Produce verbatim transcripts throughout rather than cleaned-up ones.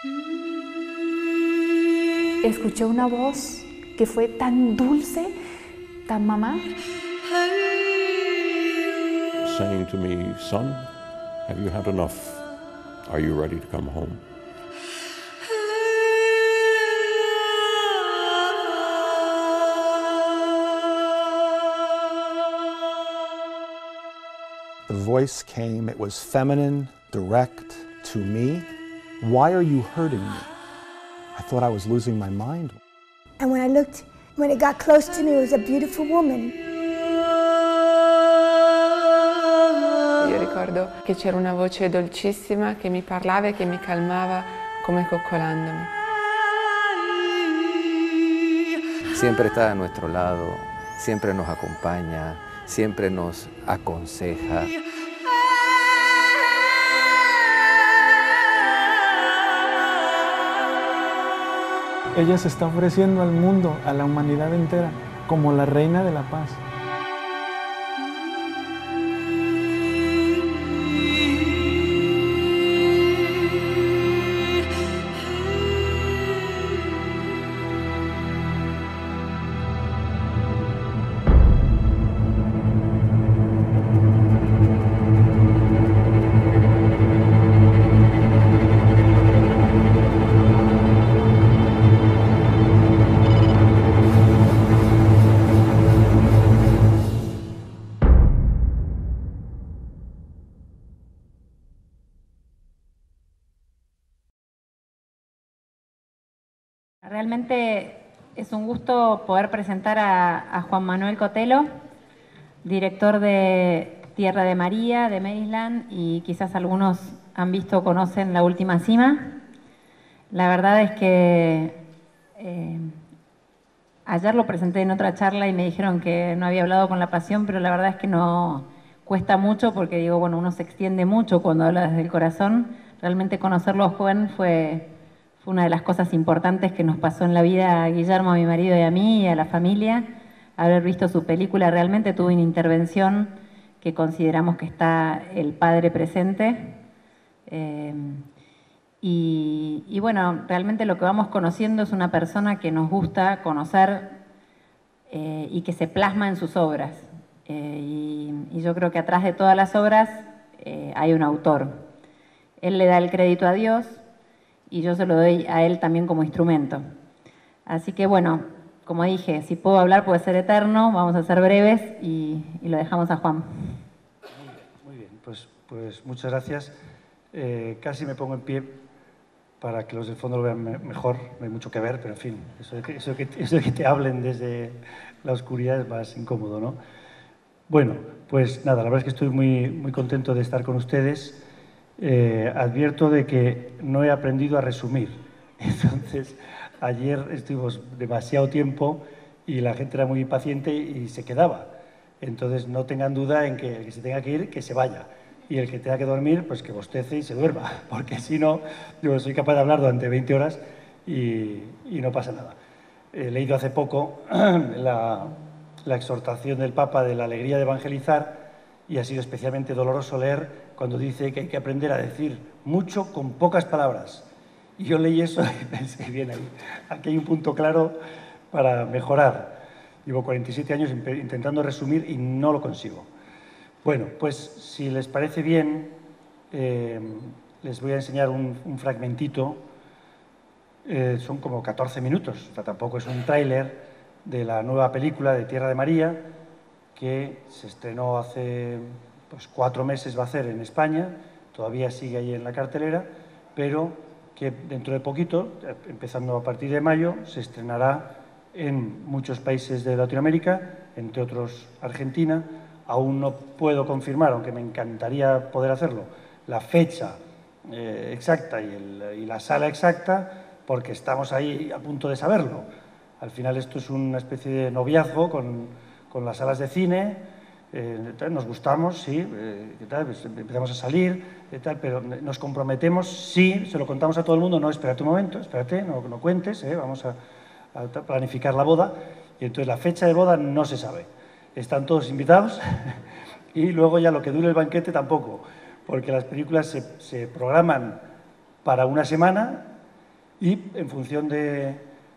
Escuché una voz que fue tan dulce, tan mamá. Saying to me, son, have you had enough? Are you ready to come home? The voice came, it was feminine, direct, to me. Why are you hurting me? I thought I was losing my mind. And when I looked, when it got close to me, it was a beautiful woman. Io ricordo che c'era una voce dolcissima che mi parlava e che mi calmava come coccolandomi. Siempre está a nuestro lado, siempre nos acompaña, siempre nos aconseja. Ella se está ofreciendo al mundo, a la humanidad entera, como la reina de la paz. Realmente es un gusto poder presentar a, a Juan Manuel Cotelo, director de Tierra de María, de Maryland, y quizás algunos han visto o conocen La Última Cima. La verdad es que eh, ayer lo presenté en otra charla y me dijeron que no había hablado con La Pasión, pero la verdad es que no cuesta mucho porque digo, bueno, uno se extiende mucho cuando habla desde el corazón. Realmente conocerlo a Juan fue... Fue una de las cosas importantes que nos pasó en la vida a Guillermo, a mi marido y a mí y a la familia. Haber visto su película, realmente tuvo una intervención que consideramos que está el padre presente. Eh, y, y bueno, realmente lo que vamos conociendo es una persona que nos gusta conocer eh, y que se plasma en sus obras. Eh, y, y yo creo que atrás de todas las obras eh, hay un autor. Él le da el crédito a Dios, y yo se lo doy a él también como instrumento. Así que bueno, como dije, si puedo hablar puede ser eterno, vamos a ser breves y, y lo dejamos a Juan. Muy bien, muy bien. Pues, pues muchas gracias. Eh, casi me pongo en pie para que los del fondo lo vean me mejor, no hay mucho que ver, pero en fin, eso de que, eso de que, eso de que te hablen desde la oscuridad es más incómodo, ¿no? Bueno, pues nada, la verdad es que estoy muy, muy contento de estar con ustedes. Eh, advierto de que no he aprendido a resumir. Entonces, ayer estuvimos demasiado tiempo y la gente era muy impaciente y se quedaba. Entonces, no tengan duda en que el que se tenga que ir, que se vaya. Y el que tenga que dormir, pues que bostece y se duerma. Porque si no, yo soy capaz de hablar durante veinte horas y, y no pasa nada. He leído hace poco la, la exhortación del Papa de la alegría de evangelizar y ha sido especialmente doloroso leer cuando dice que hay que aprender a decir mucho con pocas palabras. Y yo leí eso y pensé, bien, ahí, aquí hay un punto claro para mejorar. Llevo cuarenta y siete años intentando resumir y no lo consigo. Bueno, pues si les parece bien, eh, les voy a enseñar un, un fragmentito. Eh, son como catorce minutos, o sea, tampoco es un tráiler de la nueva película de Tierra de María, que se estrenó hace pues, cuatro meses, va a ser en España, todavía sigue ahí en la cartelera, pero que dentro de poquito, empezando a partir de mayo, se estrenará en muchos países de Latinoamérica, entre otros Argentina. Aún no puedo confirmar, aunque me encantaría poder hacerlo, la fecha eh, exacta y, el, y la sala exacta, porque estamos ahí a punto de saberlo. Al final esto es una especie de noviazgo con, con las salas de cine, eh, nos gustamos, sí, eh, ¿qué tal? Pues empezamos a salir, ¿qué tal? Pero nos comprometemos, sí, se lo contamos a todo el mundo, no, espérate un momento, espérate, no, no cuentes, eh, vamos a, a planificar la boda, y entonces la fecha de boda no se sabe. Están todos invitados y luego ya lo que dure el banquete tampoco, porque las películas se, se programan para una semana y en función de,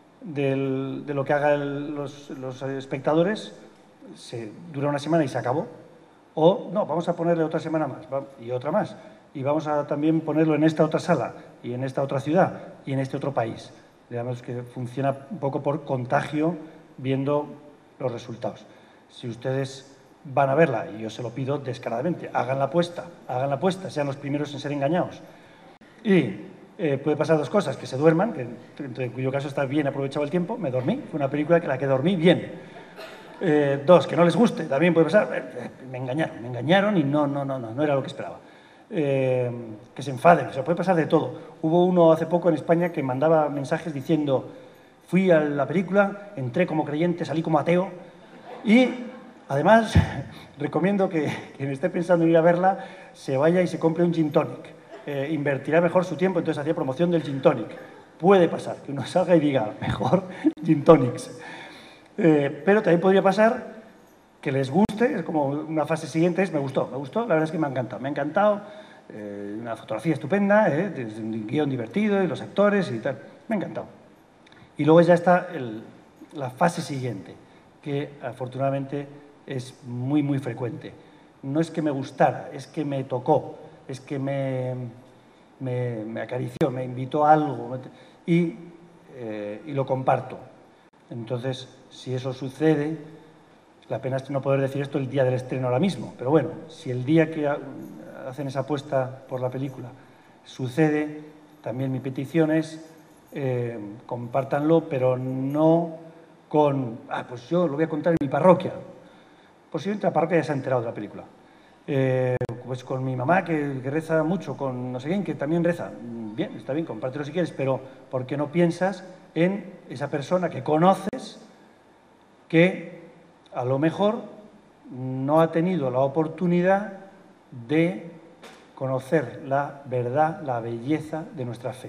de, de lo que hagan los, los espectadores, se dura una semana y se acabó. O, no, vamos a ponerle otra semana más y otra más. Y vamos a también ponerlo en esta otra sala, y en esta otra ciudad, y en este otro país. Digamos que funciona un poco por contagio, viendo los resultados. Si ustedes van a verla, y yo se lo pido descaradamente, hagan la apuesta, hagan la apuesta, sean los primeros en ser engañados. Y eh, puede pasar dos cosas, que se duerman, que, en cuyo caso está bien aprovechado el tiempo, me dormí, fue una película que la que dormí bien. Eh, dos, que no les guste, también puede pasar, eh, me engañaron, me engañaron y no, no, no, no, no era lo que esperaba. Eh, que se enfaden, o sea, puede pasar de todo. Hubo uno hace poco en España que mandaba mensajes diciendo, fui a la película, entré como creyente, salí como ateo, y además recomiendo que quien esté pensando en ir a verla se vaya y se compre un gin tonic. Eh, invertirá mejor su tiempo, entonces hacía promoción del gin tonic. Puede pasar que uno salga y diga, mejor gin tonics. Eh, pero también podría pasar que les guste, es como una fase siguiente, es me gustó, me gustó, la verdad es que me ha encantado, me ha encantado, eh, una fotografía estupenda, eh, un guión divertido y los actores y tal, me ha encantado. Y luego ya está el, la fase siguiente, que afortunadamente es muy, muy frecuente. No es que me gustara, es que me tocó, es que me, me, me acarició, me invitó a algo y, eh, y lo comparto. Entonces, si eso sucede, la pena es no poder decir esto el día del estreno ahora mismo, pero bueno, si el día que hacen esa apuesta por la película sucede, también mi petición es eh, compártanlo, pero no con, ah, pues yo lo voy a contar en mi parroquia. Posiblemente la parroquia ya se ha enterado de la película. Eh, pues con mi mamá, que, que reza mucho, con no sé quién, que también reza. Bien, está bien, compártelo si quieres, pero ¿por qué no piensas en esa persona que conoces que a lo mejor no ha tenido la oportunidad de conocer la verdad, la belleza de nuestra fe?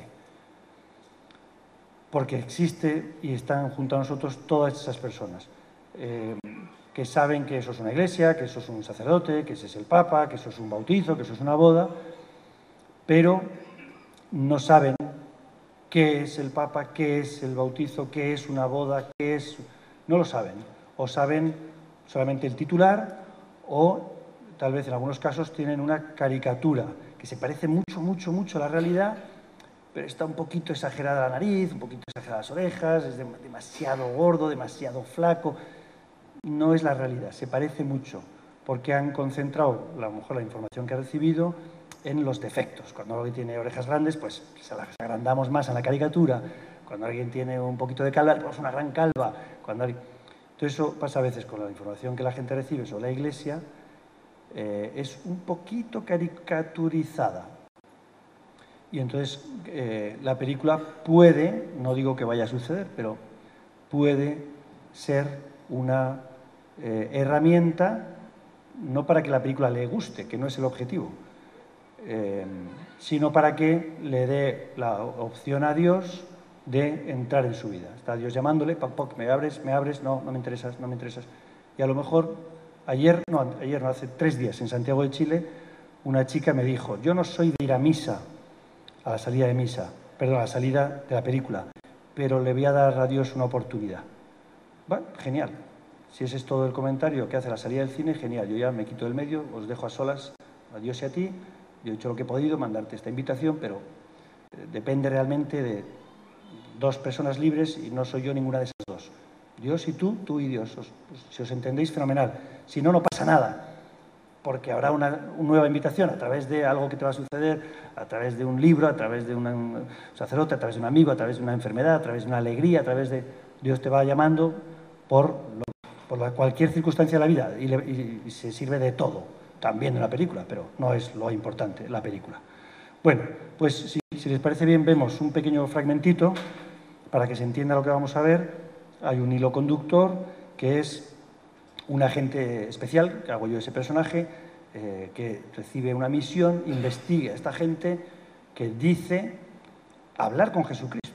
Porque existe y están junto a nosotros todas esas personas eh, que saben que eso es una iglesia, que eso es un sacerdote, que ese es el Papa, que eso es un bautizo, que eso es una boda, pero no saben qué es el Papa, qué es el bautizo, qué es una boda, qué es... No lo saben. O saben solamente el titular o tal vez en algunos casos tienen una caricatura que se parece mucho, mucho, mucho a la realidad, pero está un poquito exagerada la nariz, un poquito exageradas las orejas, es demasiado gordo, demasiado flaco. No es la realidad, se parece mucho, porque han concentrado a lo mejor la información que ha recibido en los defectos. Cuando alguien tiene orejas grandes, pues se las agrandamos más en la caricatura. Cuando alguien tiene un poquito de calva, pues una gran calva. Cuando alguien... Entonces eso pasa a veces con la información que la gente recibe sobre la Iglesia, eh, es un poquito caricaturizada. Y entonces eh, la película puede, no digo que vaya a suceder, pero puede ser una eh, herramienta, no para que la película le guste, que no es el objetivo, eh, sino para que le dé la opción a Dios de entrar en su vida. Está Dios llamándole, poc, poc, me abres, me abres, no, no me interesas, no me interesas. Y a lo mejor ayer, no, ayer no, hace tres días en Santiago de Chile, una chica me dijo, yo no soy de ir a misa, a la salida de misa, perdón, a la salida de la película, pero le voy a dar a Dios una oportunidad. Bueno, genial. Si ese es todo el comentario que hace la salida del cine, genial. Yo ya me quito del medio, os dejo a solas, a Dios y a ti. Yo he hecho lo que he podido, mandarte esta invitación, pero depende realmente de dos personas libres y no soy yo ninguna de esas dos. Dios y tú, tú y Dios. Os, pues, si os entendéis, fenomenal. Si no, no pasa nada, porque habrá una, una nueva invitación a través de algo que te va a suceder, a través de un libro, a través de una, un sacerdote, a través de un amigo, a través de una enfermedad, a través de una alegría, a través de... Dios te va llamando por, lo, por la, cualquier circunstancia de la vida y, le, y, y se sirve de todo, también de la película, pero no es lo importante, la película. Bueno, pues si, si les parece bien, vemos un pequeño fragmentito para que se entienda lo que vamos a ver. Hay un hilo conductor que es un agente especial, que hago yo ese personaje, eh, que recibe una misión, investiga a esta gente que dice hablar con Jesucristo.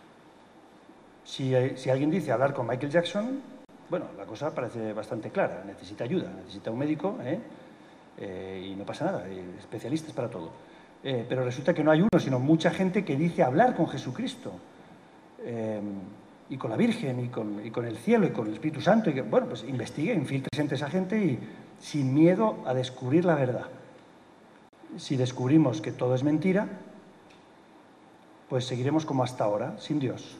Si, si alguien dice hablar con Michael Jackson, bueno, la cosa parece bastante clara, necesita ayuda, necesita un médico, ¿eh? Eh, y no pasa nada, hay especialistas para todo. Eh, pero resulta que no hay uno, sino mucha gente que dice hablar con Jesucristo. eh, y con la Virgen, y con, y con el cielo, y con el Espíritu Santo, y que, bueno, pues investigue, infiltre entre esa gente y sin miedo a descubrir la verdad. Si descubrimos que todo es mentira, pues seguiremos como hasta ahora, sin Dios.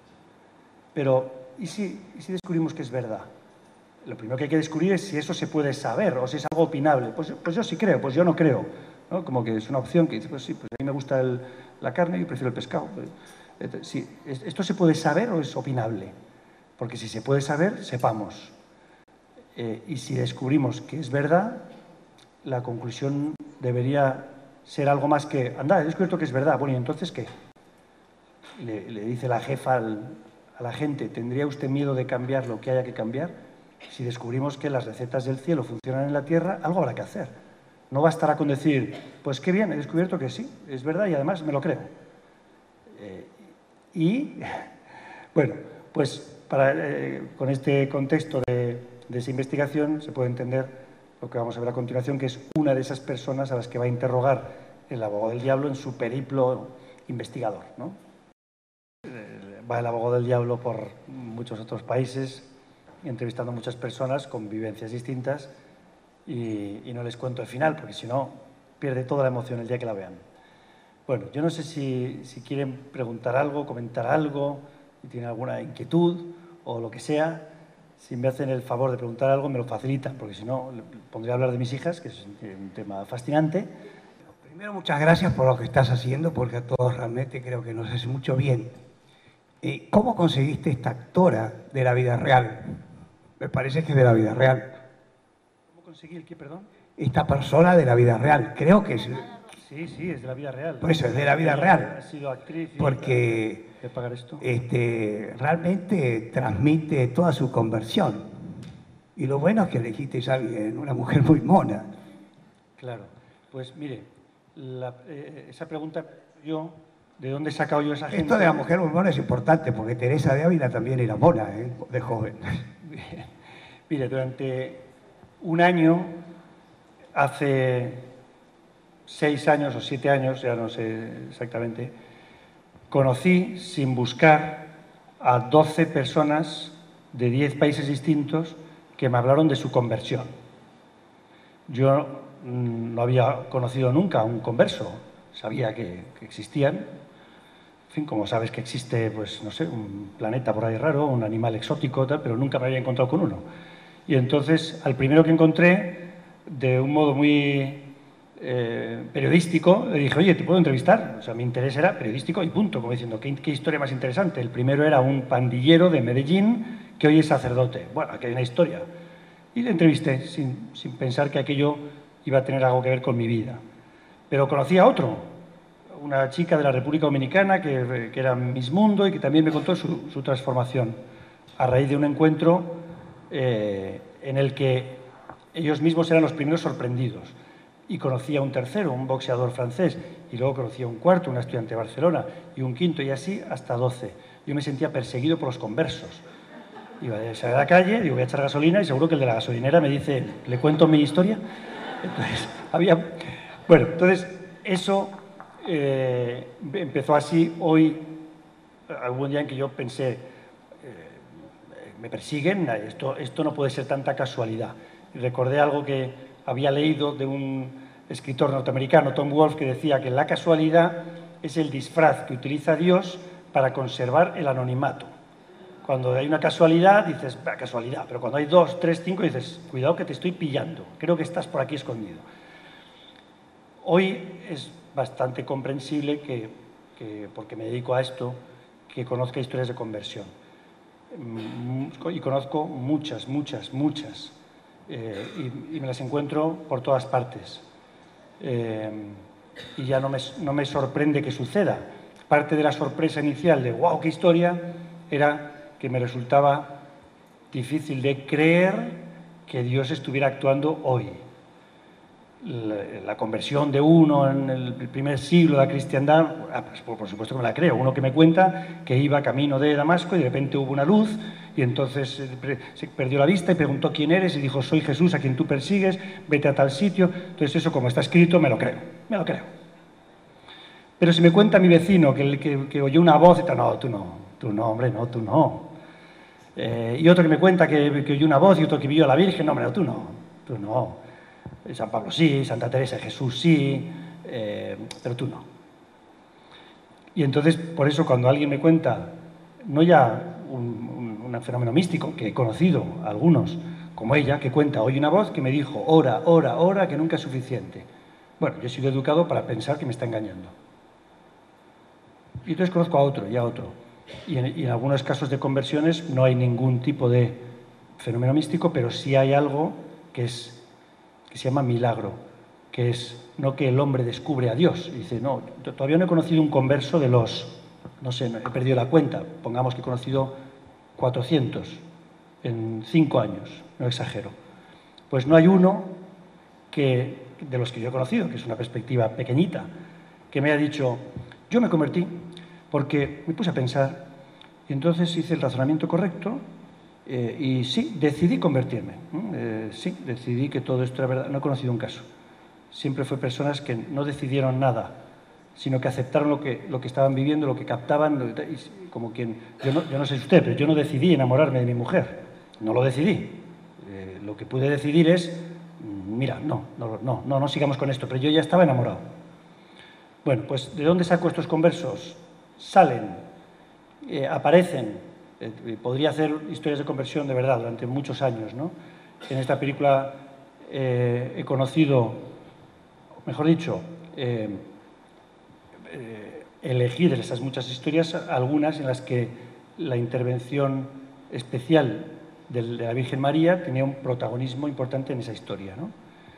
Pero, ¿y si, y si descubrimos que es verdad? Lo primero que hay que descubrir es si eso se puede saber o si es algo opinable. Pues, pues yo sí creo, pues yo no creo, ¿no? Como que es una opción que dice, pues sí, pues a mí me gusta el, la carne y prefiero el pescado. Pues, sí, ¿esto se puede saber o es opinable? Porque si se puede saber, sepamos. Eh, y si descubrimos que es verdad, la conclusión debería ser algo más que, anda, he descubierto que es verdad. Bueno, ¿y entonces qué? Le, le dice la jefa al, a la gente, ¿tendría usted miedo de cambiar lo que haya que cambiar? Si descubrimos que las recetas del cielo funcionan en la tierra, algo habrá que hacer. No bastará con decir, pues qué bien, he descubierto que sí, es verdad y además me lo creo. Eh, y, bueno, pues para, eh, con este contexto de, de esa investigación se puede entender lo que vamos a ver a continuación, que es una de esas personas a las que va a interrogar el abogado del diablo en su periplo investigador, ¿no? Eh, va el abogado del diablo por muchos otros países, entrevistando a muchas personas con vivencias distintas y, y no les cuento el final, porque si no, pierde toda la emoción el día que la vean. Bueno, yo no sé si, si quieren preguntar algo, comentar algo, si tienen alguna inquietud o lo que sea. Si me hacen el favor de preguntar algo, me lo facilitan, porque si no, pondré a hablar de mis hijas, que es un tema fascinante. Primero, muchas gracias por lo que estás haciendo, porque a todos realmente creo que nos hace mucho bien. Eh, ¿Cómo conseguiste esta actora de la vida real? Me parece que es de la vida real. ¿Cómo conseguí el qué, perdón? Esta persona de la vida real, creo que es... Sí, sí, es de la vida real. Por eso, es de la vida real. Ha sido actriz. Y porque ¿de pagar esto? Este, realmente transmite toda su conversión. Y lo bueno es que elegiste a alguien, una mujer muy mona. Claro. Pues mire, la, eh, esa pregunta yo... ¿De dónde he sacado yo esa gente? Esto de la mujer muy mona es importante, porque Teresa de Ávila también era mona, ¿eh? De joven. Mire, durante un año, hace seis años o siete años, ya no sé exactamente, conocí, sin buscar, a doce personas de diez países distintos que me hablaron de su conversión. Yo mmm, no había conocido nunca a un converso, sabía que, que existían. En fin, como sabes que existe, pues, no sé, un planeta por ahí raro, un animal exótico, tal, pero nunca me había encontrado con uno. Y entonces, al primero que encontré, de un modo muy eh, periodístico, le dije, oye, ¿te puedo entrevistar? O sea, mi interés era periodístico y punto, como diciendo, ¿qué, qué historia más interesante? El primero era un pandillero de Medellín que hoy es sacerdote. Bueno, aquí hay una historia. Y le entrevisté, sin, sin pensar que aquello iba a tener algo que ver con mi vida. Pero conocí a otro, una chica de la República Dominicana que, que era Miss Mundo y que también me contó su, su transformación a raíz de un encuentro eh, en el que ellos mismos eran los primeros sorprendidos. Y conocí a un tercero, un boxeador francés, y luego conocí a un cuarto, una estudiante de Barcelona, y un quinto, y así hasta doce. Yo me sentía perseguido por los conversos. Iba a salir a la calle, digo, voy a echar gasolina, y seguro que el de la gasolinera me dice, ¿le cuento mi historia? Entonces, había... Bueno, entonces, eso... Eh, empezó así. Hoy, algún día en que yo pensé, eh, me persiguen, esto, esto no puede ser tanta casualidad. Y recordé algo que había leído de un escritor norteamericano, Tom Wolfe, que decía que la casualidad es el disfraz que utiliza Dios para conservar el anonimato. Cuando hay una casualidad, dices, bah, casualidad, pero cuando hay dos, tres, cinco, dices, cuidado que te estoy pillando, creo que estás por aquí escondido. Hoy es bastante comprensible que, que, porque me dedico a esto, que conozca historias de conversión. Y conozco muchas, muchas, muchas. Eh, y, y me las encuentro por todas partes. Eh, y ya no me, no me sorprende que suceda. Parte de la sorpresa inicial de ¡wow, qué historia!, era que me resultaba difícil de creer que Dios estuviera actuando hoy. La, la conversión de uno en el primer siglo de la cristiandad, ah, pues, por, por supuesto que me la creo. Uno que me cuenta que iba camino de Damasco y de repente hubo una luz y entonces se perdió la vista y preguntó quién eres y dijo, soy Jesús a quien tú persigues, vete a tal sitio. Entonces eso, como está escrito, me lo creo, me lo creo. Pero si me cuenta mi vecino que, que, que oyó una voz y tal, no, tú no, tú no, hombre, no, tú no. Eh, y otro que me cuenta que, que oyó una voz y otro que vio a la Virgen, no, hombre, no, tú no, tú no. San Pablo sí, Santa Teresa de Jesús sí, eh, pero tú no. Y entonces, por eso, cuando alguien me cuenta, no ya un, un, un fenómeno místico, que he conocido a algunos, como ella, que cuenta, oye una voz que me dijo, ora, ora, ora, que nunca es suficiente. Bueno, yo he sido educado para pensar que me está engañando. Y entonces conozco a otro y a otro. Y en, y en algunos casos de conversiones no hay ningún tipo de fenómeno místico, pero sí hay algo que, es, que se llama milagro, que es no que el hombre descubre a Dios. Y dice, no, todavía no he conocido un converso de los, no sé, he perdido la cuenta, pongamos que he conocido cuatrocientos en cinco años, no exagero. Pues no hay uno que, de los que yo he conocido, que es una perspectiva pequeñita, que me ha dicho, yo me convertí porque me puse a pensar y entonces hice el razonamiento correcto eh, y sí, decidí convertirme. Eh, sí, decidí que todo esto era verdad. No he conocido un caso. Siempre fue personas que no decidieron nada, sino que aceptaron lo que, lo que estaban viviendo, lo que captaban, lo que, como quien, yo no, yo no sé usted, pero yo no decidí enamorarme de mi mujer, no lo decidí. Eh, lo que pude decidir es, mira, no, no, no, no, no sigamos con esto, pero yo ya estaba enamorado. Bueno, pues ¿de dónde saco estos conversos? Salen, eh, aparecen, eh, podría hacer historias de conversión de verdad durante muchos años, ¿no? En esta película eh, he conocido, mejor dicho, eh, eh, elegí de esas muchas historias algunas en las que la intervención especial de la Virgen María tenía un protagonismo importante en esa historia, ¿no?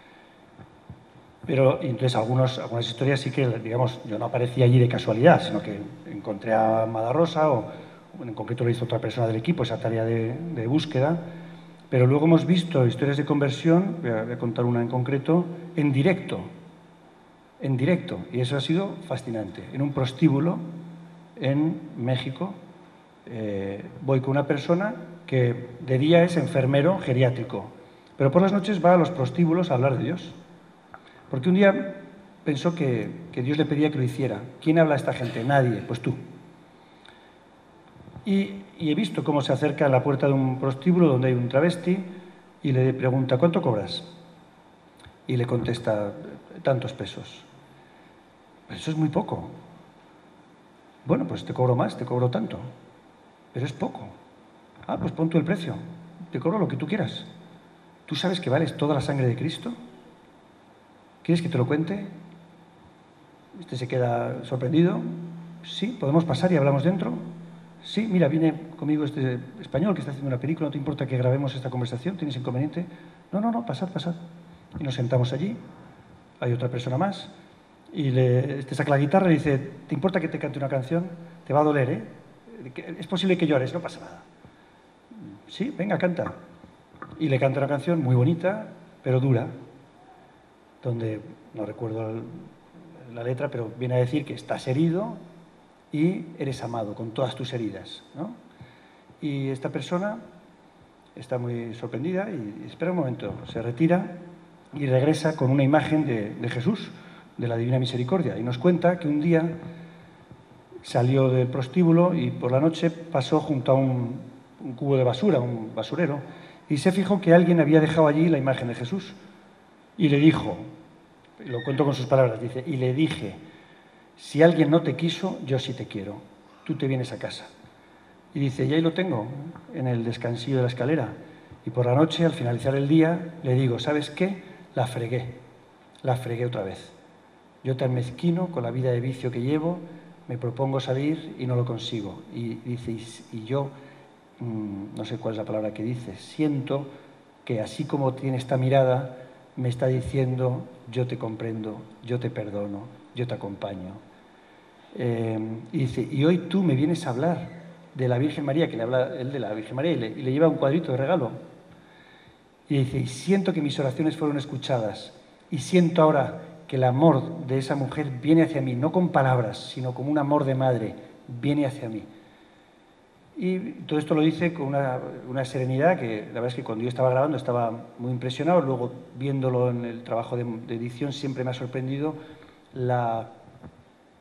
Pero entonces algunos, algunas historias sí que, digamos, yo no aparecí allí de casualidad, sino que encontré a Amada Rosa, o en concreto lo hizo otra persona del equipo, esa tarea de, de búsqueda. Pero luego hemos visto historias de conversión, voy a, voy a contar una en concreto, en directo, en directo, y eso ha sido fascinante. En un prostíbulo en México eh, voy con una persona que de día es enfermero geriátrico, pero por las noches va a los prostíbulos a hablar de Dios. Porque un día pensó que, que Dios le pedía que lo hiciera. ¿Quién habla a esta gente? Nadie, pues tú. Y, y he visto cómo se acerca a la puerta de un prostíbulo donde hay un travesti y le pregunta, ¿cuánto cobras? Y le contesta, tantos pesos. Pues eso es muy poco. Bueno, pues te cobro más, te cobro tanto. Pero es poco. Ah, pues pon tú el precio. Te cobro lo que tú quieras. ¿Tú sabes que vales toda la sangre de Cristo? ¿Quieres que te lo cuente? Este se queda sorprendido. Sí, podemos pasar y hablamos dentro. Sí, mira, viene conmigo este español que está haciendo una película, ¿no te importa que grabemos esta conversación? ¿Tienes inconveniente? No, no, no, pasad, pasad. Y nos sentamos allí, hay otra persona más, y le, este saca la guitarra y dice, ¿te importa que te cante una canción? Te va a doler, ¿eh? Es posible que llores, no pasa nada. Sí, venga, canta. Y le canta una canción muy bonita, pero dura, donde, no recuerdo la letra, pero viene a decir que estás herido y eres amado con todas tus heridas, ¿no? Y esta persona está muy sorprendida y espera un momento, se retira y regresa con una imagen de, de Jesús, de la Divina Misericordia, y nos cuenta que un día salió del prostíbulo y por la noche pasó junto a un, un cubo de basura, un basurero, y se fijó que alguien había dejado allí la imagen de Jesús. Y le dijo, lo cuento con sus palabras, dice, y le dije, si alguien no te quiso, yo sí te quiero, tú te vienes a casa. Y dice, y ahí lo tengo, en el descansillo de la escalera. Y por la noche, al finalizar el día, le digo, ¿sabes qué? La fregué, la fregué otra vez. Yo tan mezquino, con la vida de vicio que llevo, me propongo salir y no lo consigo. Y dice, y yo, mmm, no sé cuál es la palabra que dice, siento que así como tiene esta mirada, me está diciendo, yo te comprendo, yo te perdono, yo te acompaño. Eh, y dice, y hoy tú me vienes a hablar de la Virgen María, que le habla él de la Virgen María, y le, y le lleva un cuadrito de regalo. Y dice, y siento que mis oraciones fueron escuchadas, y siento ahora que el amor de esa mujer viene hacia mí, no con palabras, sino como un amor de madre, viene hacia mí. Y todo esto lo dice con una, una serenidad que la verdad es que cuando yo estaba grabando estaba muy impresionado, luego viéndolo en el trabajo de, de edición siempre me ha sorprendido la,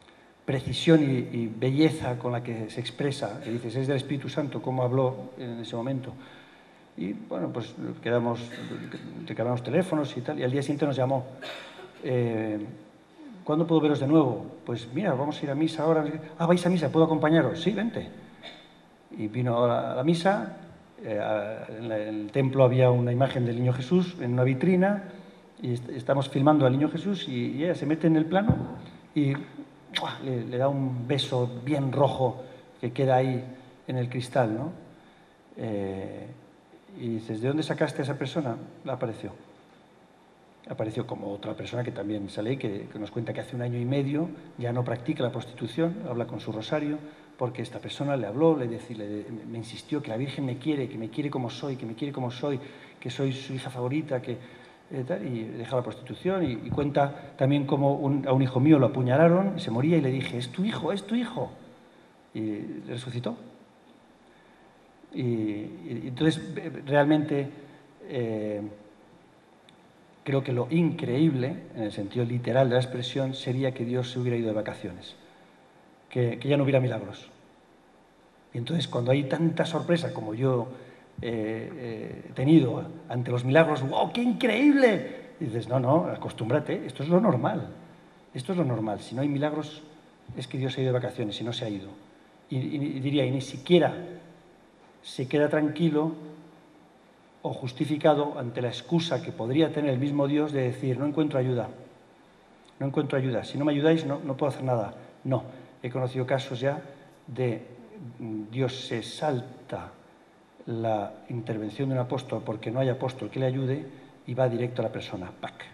precisión y, y belleza con la que se expresa, que dices, es del Espíritu Santo, cómo habló en ese momento. Y bueno, pues quedamos, recabamos teléfonos y tal, y al día siguiente nos llamó. Eh, ¿Cuándo puedo veros de nuevo? Pues mira, vamos a ir a misa ahora. Ah, ¿vais a misa? ¿Puedo acompañaros? Sí, vente. Y vino a la, a la misa, eh, a, en, la, en el templo había una imagen del Niño Jesús en una vitrina, y est estamos filmando al Niño Jesús, y, y ella se mete en el plano y le, le da un beso bien rojo que queda ahí en el cristal, ¿no? Eh, y dices, ¿de dónde sacaste a esa persona? La apareció. Apareció como otra persona que también sale ahí, que, que nos cuenta que hace un año y medio ya no practica la prostitución, habla con su rosario, porque esta persona le habló, le, decí, le me insistió que la Virgen me quiere, que me quiere como soy, que me quiere como soy, que soy su hija favorita, que, eh, tal, y deja la prostitución. Y, y cuenta también cómo un, a un hijo mío lo apuñalaron, se moría, y le dije, es tu hijo, es tu hijo. Y resucitó. Y, y entonces, realmente... Eh, creo que lo increíble, en el sentido literal de la expresión, sería que Dios se hubiera ido de vacaciones, que, que ya no hubiera milagros. Y entonces, cuando hay tanta sorpresa como yo eh, he tenido ante los milagros, ¡wow, qué increíble! Y dices, no, no, acostúmbrate, esto es lo normal. Esto es lo normal. Si no hay milagros, es que Dios se ha ido de vacaciones y no se ha ido. Y, y, y diría, y ni siquiera se queda tranquilo o justificado ante la excusa que podría tener el mismo Dios de decir, no encuentro ayuda, no encuentro ayuda, si no me ayudáis no, no puedo hacer nada. No, he conocido casos ya de Dios se salta la intervención de un apóstol porque no hay apóstol que le ayude y va directo a la persona, ¡pac!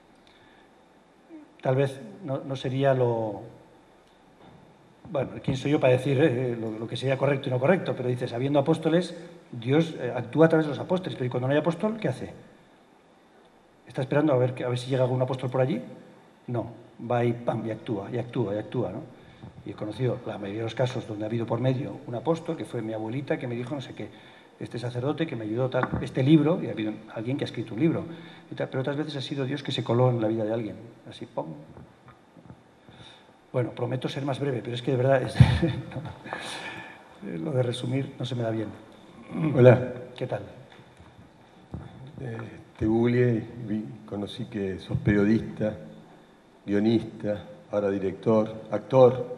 Tal vez no, no sería lo... Bueno, ¿quién soy yo para decir eh, lo, lo que sería correcto y no correcto? Pero dices, habiendo apóstoles, Dios eh, actúa a través de los apóstoles, pero ¿y cuando no hay apóstol, qué hace? ¿Está esperando a ver, a ver si llega algún apóstol por allí? No, va y pam, y actúa, y actúa, y actúa, ¿no? Y he conocido la mayoría de los casos donde ha habido por medio un apóstol, que fue mi abuelita, que me dijo no sé qué, este sacerdote que me ayudó tal, este libro, y ha habido alguien que ha escrito un libro, y tal, pero otras veces ha sido Dios que se coló en la vida de alguien, así, pum. Bueno, prometo ser más breve, pero es que de verdad es... lo de resumir no se me da bien. Hola. ¿Qué tal? Eh, te googleé y vi, conocí que sos periodista, guionista, ahora director, actor.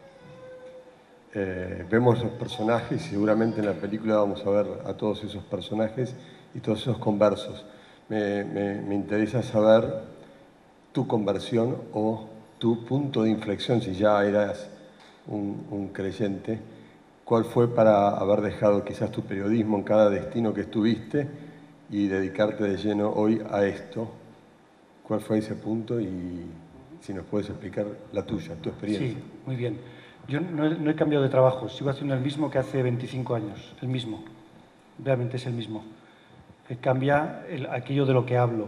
Eh, vemos los personajes y seguramente en la película vamos a ver a todos esos personajes y todos esos conversos. Me, me, me interesa saber tu conversión o tu punto de inflexión, si ya eras un, un creyente, ¿cuál fue para haber dejado quizás tu periodismo en cada destino que estuviste y dedicarte de lleno hoy a esto? ¿Cuál fue ese punto? Y si nos puedes explicar la tuya, tu experiencia. Sí, muy bien. Yo no he, no he cambiado de trabajo, sigo haciendo el mismo que hace veinticinco años, el mismo. Realmente es el mismo. Eh, cambia el, aquello de lo que hablo.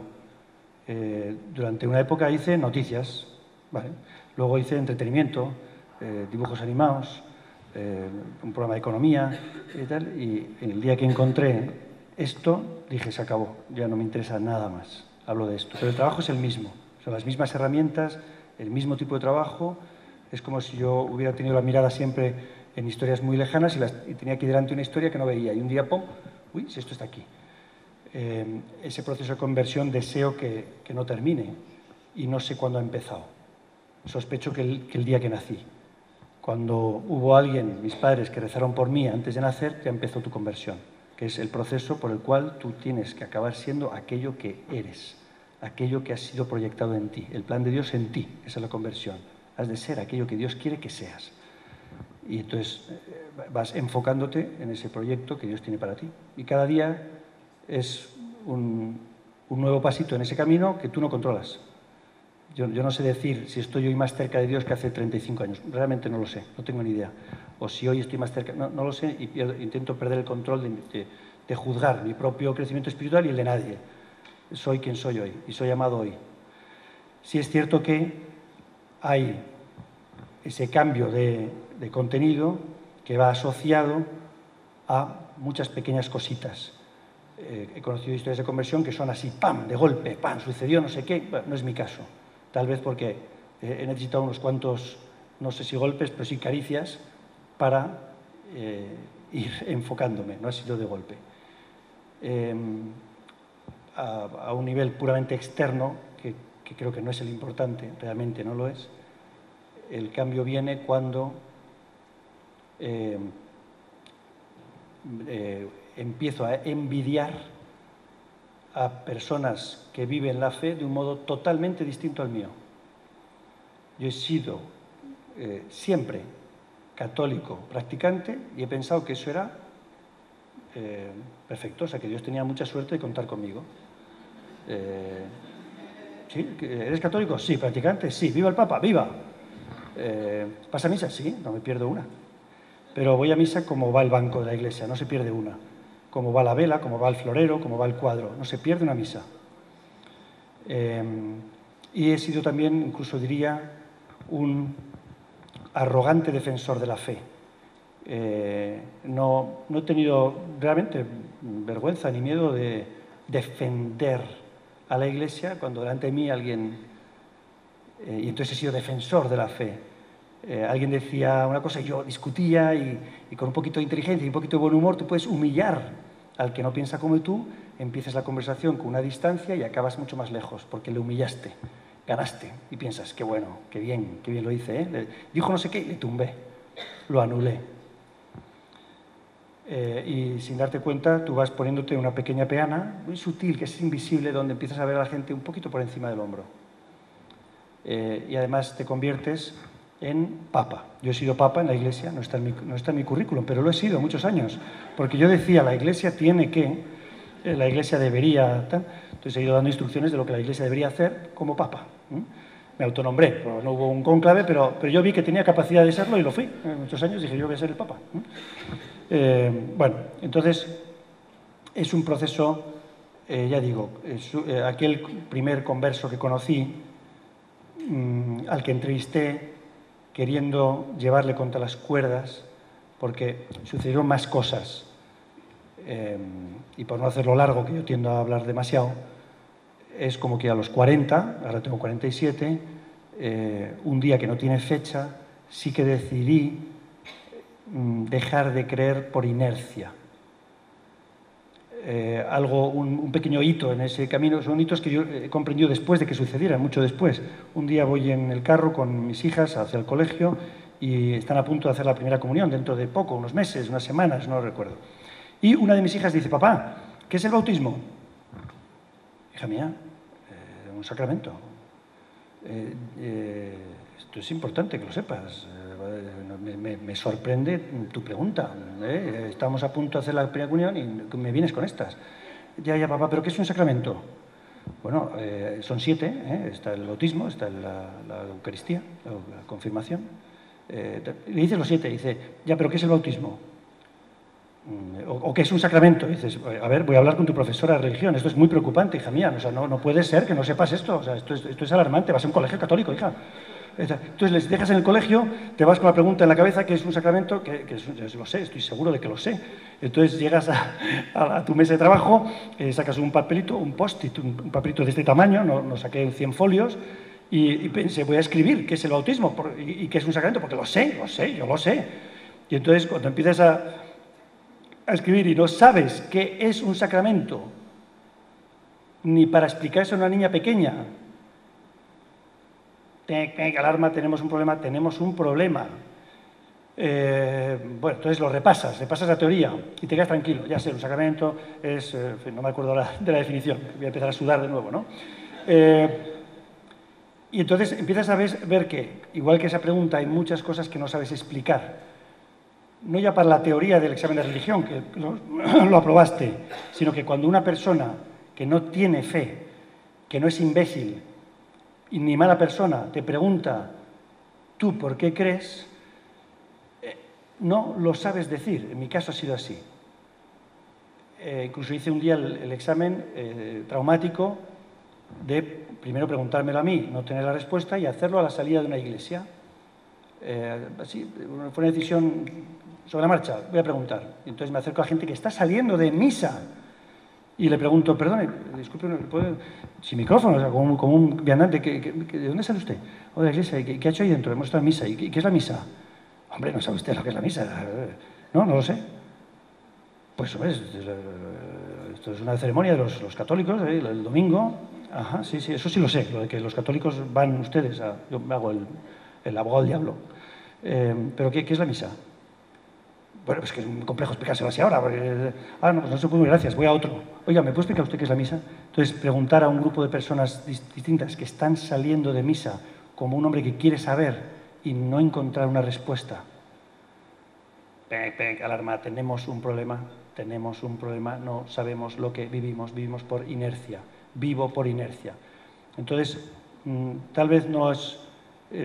Eh, durante una época hice noticias, ¿vale? Luego hice entretenimiento, eh, dibujos animados, eh, un programa de economía y tal, y el día que encontré esto, dije, se acabó, ya no me interesa nada más, hablo de esto. Pero el trabajo es el mismo, son las mismas herramientas, el mismo tipo de trabajo, es como si yo hubiera tenido la mirada siempre en historias muy lejanas y, las, y tenía aquí delante una historia que no veía, y un día, ¡pum!, uy, si esto está aquí. Eh, ese proceso de conversión deseo que, que no termine, y no sé cuándo ha empezado. Sospecho que el, que el día que nací. Cuando hubo alguien, mis padres, que rezaron por mí antes de nacer, ya empezó tu conversión, que es el proceso por el cual tú tienes que acabar siendo aquello que eres, aquello que ha sido proyectado en ti, el plan de Dios en ti, esa es la conversión. Has de ser aquello que Dios quiere que seas. Y entonces vas enfocándote en ese proyecto que Dios tiene para ti. Y cada día es un, un nuevo pasito en ese camino que tú no controlas. Yo, yo no sé decir si estoy hoy más cerca de Dios que hace treinta y cinco años. Realmente no lo sé, no tengo ni idea. O si hoy estoy más cerca, no, no lo sé, y pierdo, intento perder el control de, de, de juzgar mi propio crecimiento espiritual y el de nadie. Soy quien soy hoy y soy amado hoy. Sí es cierto que hay ese cambio de, de contenido que va asociado a muchas pequeñas cositas. Eh, he conocido historias de conversión que son así, ¡pam!, de golpe, ¡pam!, sucedió no sé qué. Bueno, no es mi caso. Tal vez porque he necesitado unos cuantos no sé si golpes, pero sí caricias para eh, ir enfocándome, no ha sido de golpe. Eh, a, a un nivel puramente externo, que, que creo que no es el importante, realmente no lo es, el cambio viene cuando eh, eh, empiezo a envidiar a personas que viven la fe de un modo totalmente distinto al mío. Yo he sido eh, siempre católico practicante y he pensado que eso era eh, perfecto, o sea que Dios tenía mucha suerte de contar conmigo. Eh, ¿sí? ¿Eres católico? Sí. ¿Practicante? Sí. ¿Viva el Papa? ¡Viva! Eh, ¿Pasa misa? Sí, no me pierdo una. Pero voy a misa como va el banco de la iglesia, no se pierde una. Como va la vela, como va el florero, como va el cuadro, no se pierde una misa. Eh, y he sido también, incluso diría, un arrogante defensor de la fe. Eh, no, no he tenido realmente vergüenza ni miedo de defender a la Iglesia cuando delante de mí alguien... Eh, y entonces he sido defensor de la fe. Eh, alguien decía una cosa y yo discutía y, y con un poquito de inteligencia y un poquito de buen humor tú puedes humillar al que no piensa como tú, empiezas la conversación con una distancia y acabas mucho más lejos porque le humillaste. Ganaste y piensas, qué bueno, qué bien, qué bien lo hice, ¿eh? Le dijo no sé qué y le tumbé, lo anulé. Eh, y sin darte cuenta, tú vas poniéndote una pequeña peana, muy sutil, que es invisible, donde empiezas a ver a la gente un poquito por encima del hombro. Eh, y además te conviertes en papa. Yo he sido papa en la Iglesia, no está en mi, no está en mi currículum, pero lo he sido muchos años, porque yo decía, la Iglesia tiene que, eh, la Iglesia debería... Tal, entonces he ido dando instrucciones de lo que la Iglesia debería hacer como papa. ¿Mm? Me autonombré, no hubo un cónclave, pero, pero yo vi que tenía capacidad de serlo y lo fui. En muchos años dije, yo voy a ser el papa. ¿Mm? Eh, bueno, entonces es un proceso, eh, ya digo, es, eh, aquel primer converso que conocí, mmm, al que entrevisté queriendo llevarle contra las cuerdas, porque sucedieron más cosas. Eh, y por no hacerlo largo, que yo tiendo a hablar demasiado, es como que a los cuarenta, ahora tengo cuarenta y siete, eh, un día que no tiene fecha, sí que decidí mm, dejar de creer por inercia. Eh, algo, un, un pequeño hito en ese camino, son hitos que yo he comprendido después de que sucedieran, mucho después. Un día voy en el carro con mis hijas hacia el colegio y están a punto de hacer la primera comunión, dentro de poco, unos meses, unas semanas, no lo recuerdo. Y una de mis hijas dice, papá, ¿qué es el bautismo? Hija mía, eh, un sacramento. Eh, eh, esto es importante que lo sepas. Eh, me, me, me sorprende tu pregunta. ¿eh? Estamos a punto de hacer la primera comunión y me vienes con estas. Ya, ya, papá, ¿pero qué es un sacramento? Bueno, eh, son siete. ¿eh? Está el bautismo, está la, la Eucaristía, la, la confirmación. Eh, le dices los siete, dice, ya, ¿pero qué es el bautismo? O, o que es un sacramento. Y dices, a ver, voy a hablar con tu profesora de religión, esto es muy preocupante, hija mía, o sea, no, no puede ser que no sepas esto, o sea, esto es, esto es alarmante, vas a un colegio católico, hija. Entonces les dejas en el colegio, te vas con la pregunta en la cabeza, ¿qué es un sacramento? Que, que es, yo lo sé, estoy seguro de que lo sé. Entonces llegas a, a, a tu mesa de trabajo, eh, sacas un papelito, un post-it, un, un papelito de este tamaño, no, no saqué cien folios, y, y pensé, voy a escribir qué es el bautismo por, y, y qué es un sacramento, porque lo sé, lo sé, yo lo sé. Y entonces cuando empiezas a... a escribir y no sabes qué es un sacramento, ni para explicarse a una niña pequeña, que alarma, tenemos un problema, tenemos un problema. Eh, bueno, entonces lo repasas, repasas la teoría y te quedas tranquilo, ya sé, un sacramento es, eh, no me acuerdo ahora de la definición, voy a empezar a sudar de nuevo, ¿no? Eh, y entonces empiezas a ver, ver que, igual que esa pregunta, hay muchas cosas que no sabes explicar. No ya para la teoría del examen de religión, que lo, lo aprobaste, sino que cuando una persona que no tiene fe, que no es imbécil y ni mala persona, te pregunta, ¿tú por qué crees? Eh, no lo sabes decir. En mi caso ha sido así. Eh, incluso hice un día el, el examen eh, traumático de primero preguntármelo a mí, no tener la respuesta y hacerlo a la salida de una iglesia. Eh, así, fue una decisión sobre la marcha, voy a preguntar. Entonces me acerco a gente que está saliendo de misa Y le pregunto, perdone, disculpe, ¿puede? Sin micrófono, o sea, como, un, como un viandante, ¿que, que, que, ¿de dónde sale usted? O de la iglesia, ¿qué, qué ha hecho ahí dentro? Hemos estado en misa. ¿Y qué, qué es la misa? Hombre, ¿no sabe usted lo que es la misa? No, no lo sé. Pues, hombre, esto es una ceremonia de los, los católicos, ¿eh? el, el domingo. Ajá, sí, sí, eso sí lo sé, lo de que los católicos van ustedes a... Yo me hago el, el abogado del diablo. Eh, ¿Pero qué, qué es la misa? Bueno, pues que es muy complejo explicárselo así ahora, porque... Ah, no, pues no se puede, gracias, voy a otro. Oiga, ¿me puede explicar usted qué es la misa? Entonces, preguntar a un grupo de personas distintas que están saliendo de misa como un hombre que quiere saber y no encontrar una respuesta. Pec, pec, alarma, tenemos un problema, tenemos un problema, no sabemos lo que vivimos, vivimos por inercia, vivo por inercia. Entonces, mmm, tal vez no es... Eh,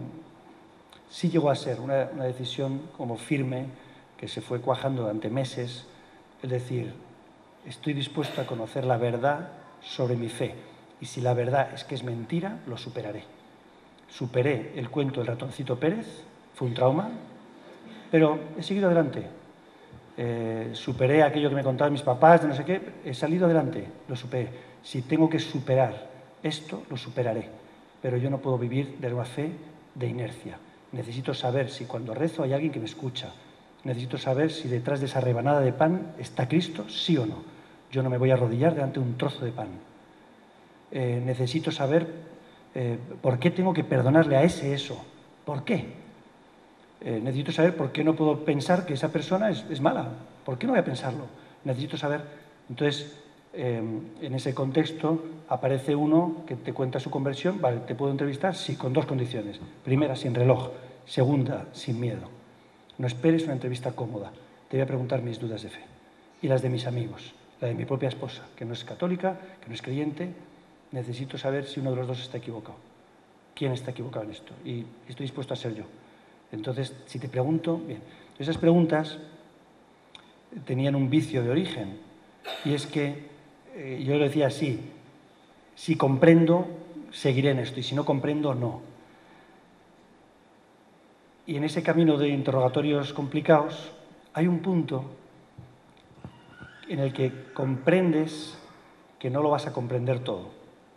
sí llegó a ser una, una decisión como firme, que se fue cuajando durante meses, es decir, estoy dispuesto a conocer la verdad sobre mi fe, y si la verdad es que es mentira, lo superaré. Superé el cuento del ratoncito Pérez, fue un trauma, pero he seguido adelante. Eh, superé aquello que me contaban mis papás, de no sé qué, he salido adelante, lo superé. Si tengo que superar esto, lo superaré, pero yo no puedo vivir de una fe de inercia. Necesito saber si cuando rezo hay alguien que me escucha. Necesito saber si detrás de esa rebanada de pan está Cristo, sí o no. Yo no me voy a arrodillar delante de un trozo de pan. Eh, necesito saber eh, por qué tengo que perdonarle a ese eso. ¿Por qué? Eh, necesito saber por qué no puedo pensar que esa persona es, es mala. ¿Por qué no voy a pensarlo? Necesito saber. Entonces, eh, en ese contexto aparece uno que te cuenta su conversión. Vale, ¿te puedo entrevistar? Sí, con dos condiciones. Primera, sin reloj. Segunda, sin miedo. No esperes una entrevista cómoda. Te voy a preguntar mis dudas de fe y las de mis amigos, la de mi propia esposa, que no es católica, que no es creyente. Necesito saber si uno de los dos está equivocado. ¿Quién está equivocado en esto? Y estoy dispuesto a ser yo. Entonces, si te pregunto, bien, esas preguntas tenían un vicio de origen, y es que eh, yo le decía así: si comprendo, seguiré en esto, y si no comprendo, no. Y en ese camino de interrogatorios complicados hay un punto en el que comprendes que no lo vas a comprender todo.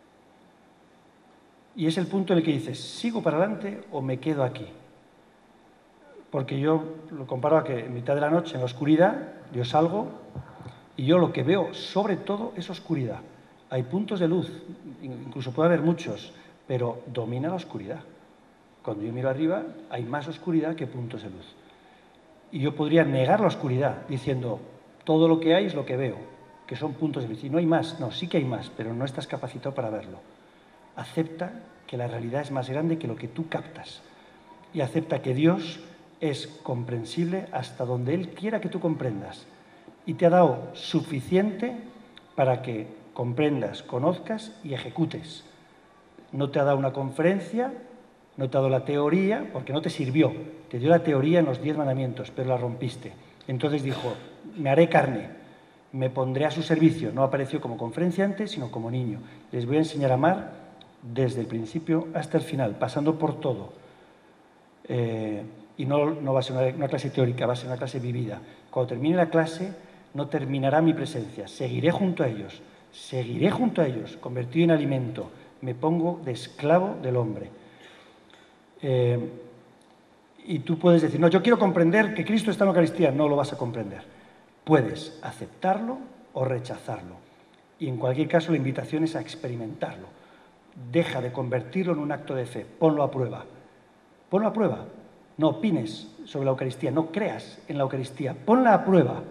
Y es el punto en el que dices, ¿sigo para adelante o me quedo aquí? Porque yo lo comparo a que en mitad de la noche, en la oscuridad, yo salgo y yo lo que veo sobre todo es oscuridad. Hay puntos de luz, incluso puede haber muchos, pero domina la oscuridad. Cuando yo miro arriba, hay más oscuridad que puntos de luz. Y yo podría negar la oscuridad diciendo, todo lo que hay es lo que veo, que son puntos de luz. Y no hay más, no, sí que hay más, pero no estás capacitado para verlo. Acepta que la realidad es más grande que lo que tú captas. Y acepta que Dios es comprensible hasta donde Él quiera que tú comprendas. Y te ha dado suficiente para que comprendas, conozcas y ejecutes. No te ha dado una conferencia, no te ha dado la teoría, porque no te sirvió. Te dio la teoría en los diez mandamientos, pero la rompiste. Entonces dijo, me haré carne, me pondré a su servicio. No apareció como conferenciante, sino como niño. Les voy a enseñar a amar desde el principio hasta el final, pasando por todo. Eh, y no, no va a ser una, una clase teórica, va a ser una clase vivida. Cuando termine la clase, no terminará mi presencia. Seguiré junto a ellos, seguiré junto a ellos, convertido en alimento. Me pongo de esclavo del hombre. Eh, y tú puedes decir, no, yo quiero comprender que Cristo está en la Eucaristía. No lo vas a comprender. Puedes aceptarlo o rechazarlo. Y en cualquier caso, la invitación es a experimentarlo. Deja de convertirlo en un acto de fe. Ponlo a prueba. Ponlo a prueba. No opines sobre la Eucaristía. No creas en la Eucaristía. Ponla a prueba.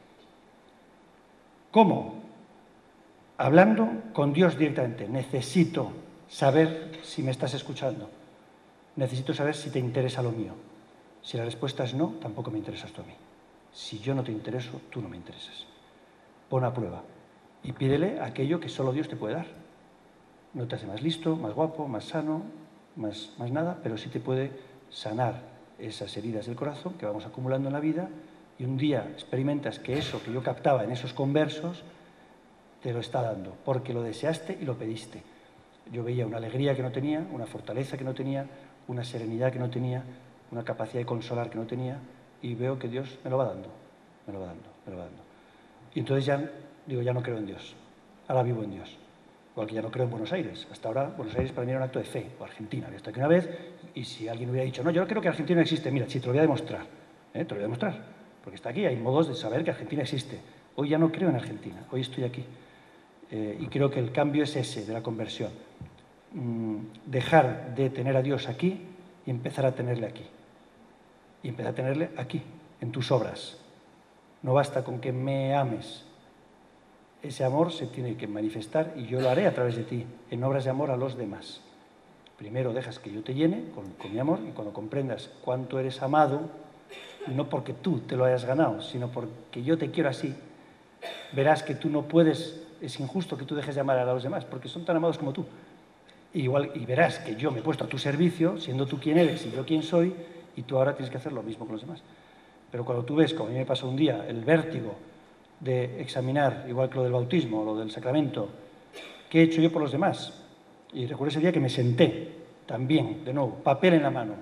¿Cómo? Hablando con Dios directamente. Necesito saber si me estás escuchando. Necesito saber si te interesa lo mío. Si la respuesta es no, tampoco me interesas tú a mí. Si yo no te intereso, tú no me interesas. Pon a prueba y pídele aquello que solo Dios te puede dar. No te hace más listo, más guapo, más sano, más, más nada, pero sí te puede sanar esas heridas del corazón que vamos acumulando en la vida, y un día experimentas que eso que yo captaba en esos conversos te lo está dando, porque lo deseaste y lo pediste. Yo veía una alegría que no tenía, una fortaleza que no tenía, una serenidad que no tenía, una capacidad de consolar que no tenía, y veo que Dios me lo va dando, me lo va dando, me lo va dando. Y entonces ya digo, ya no creo en Dios, ahora vivo en Dios. Igual que ya no creo en Buenos Aires. Hasta ahora Buenos Aires para mí era un acto de fe, o Argentina. Había estado aquí una vez y si alguien hubiera dicho, no, yo no creo que Argentina no existe, mira, sí, te lo voy a demostrar, ¿eh? te lo voy a demostrar, porque está aquí, hay modos de saber que Argentina existe. Hoy ya no creo en Argentina, hoy estoy aquí. Eh, y creo que el cambio es ese, de la conversión. Mm, dejar de tener a Dios aquí y empezar a tenerle aquí. Y empezar a tenerle aquí, en tus obras. No basta con que me ames. Ese amor se tiene que manifestar y yo lo haré a través de ti, en obras de amor a los demás. Primero dejas que yo te llene con, con mi amor y cuando comprendas cuánto eres amado, y no porque tú te lo hayas ganado, sino porque yo te quiero así, verás que tú no puedes, es injusto que tú dejes de amar a los demás, porque son tan amados como tú. Y, igual, y verás que yo me he puesto a tu servicio, siendo tú quien eres y yo quien soy, y tú ahora tienes que hacer lo mismo con los demás. Pero cuando tú ves, como a mí me pasó un día, el vértigo de examinar, igual que lo del bautismo o lo del sacramento, ¿qué he hecho yo por los demás? Y recuerdo ese día que me senté, también, de nuevo, papel en la mano.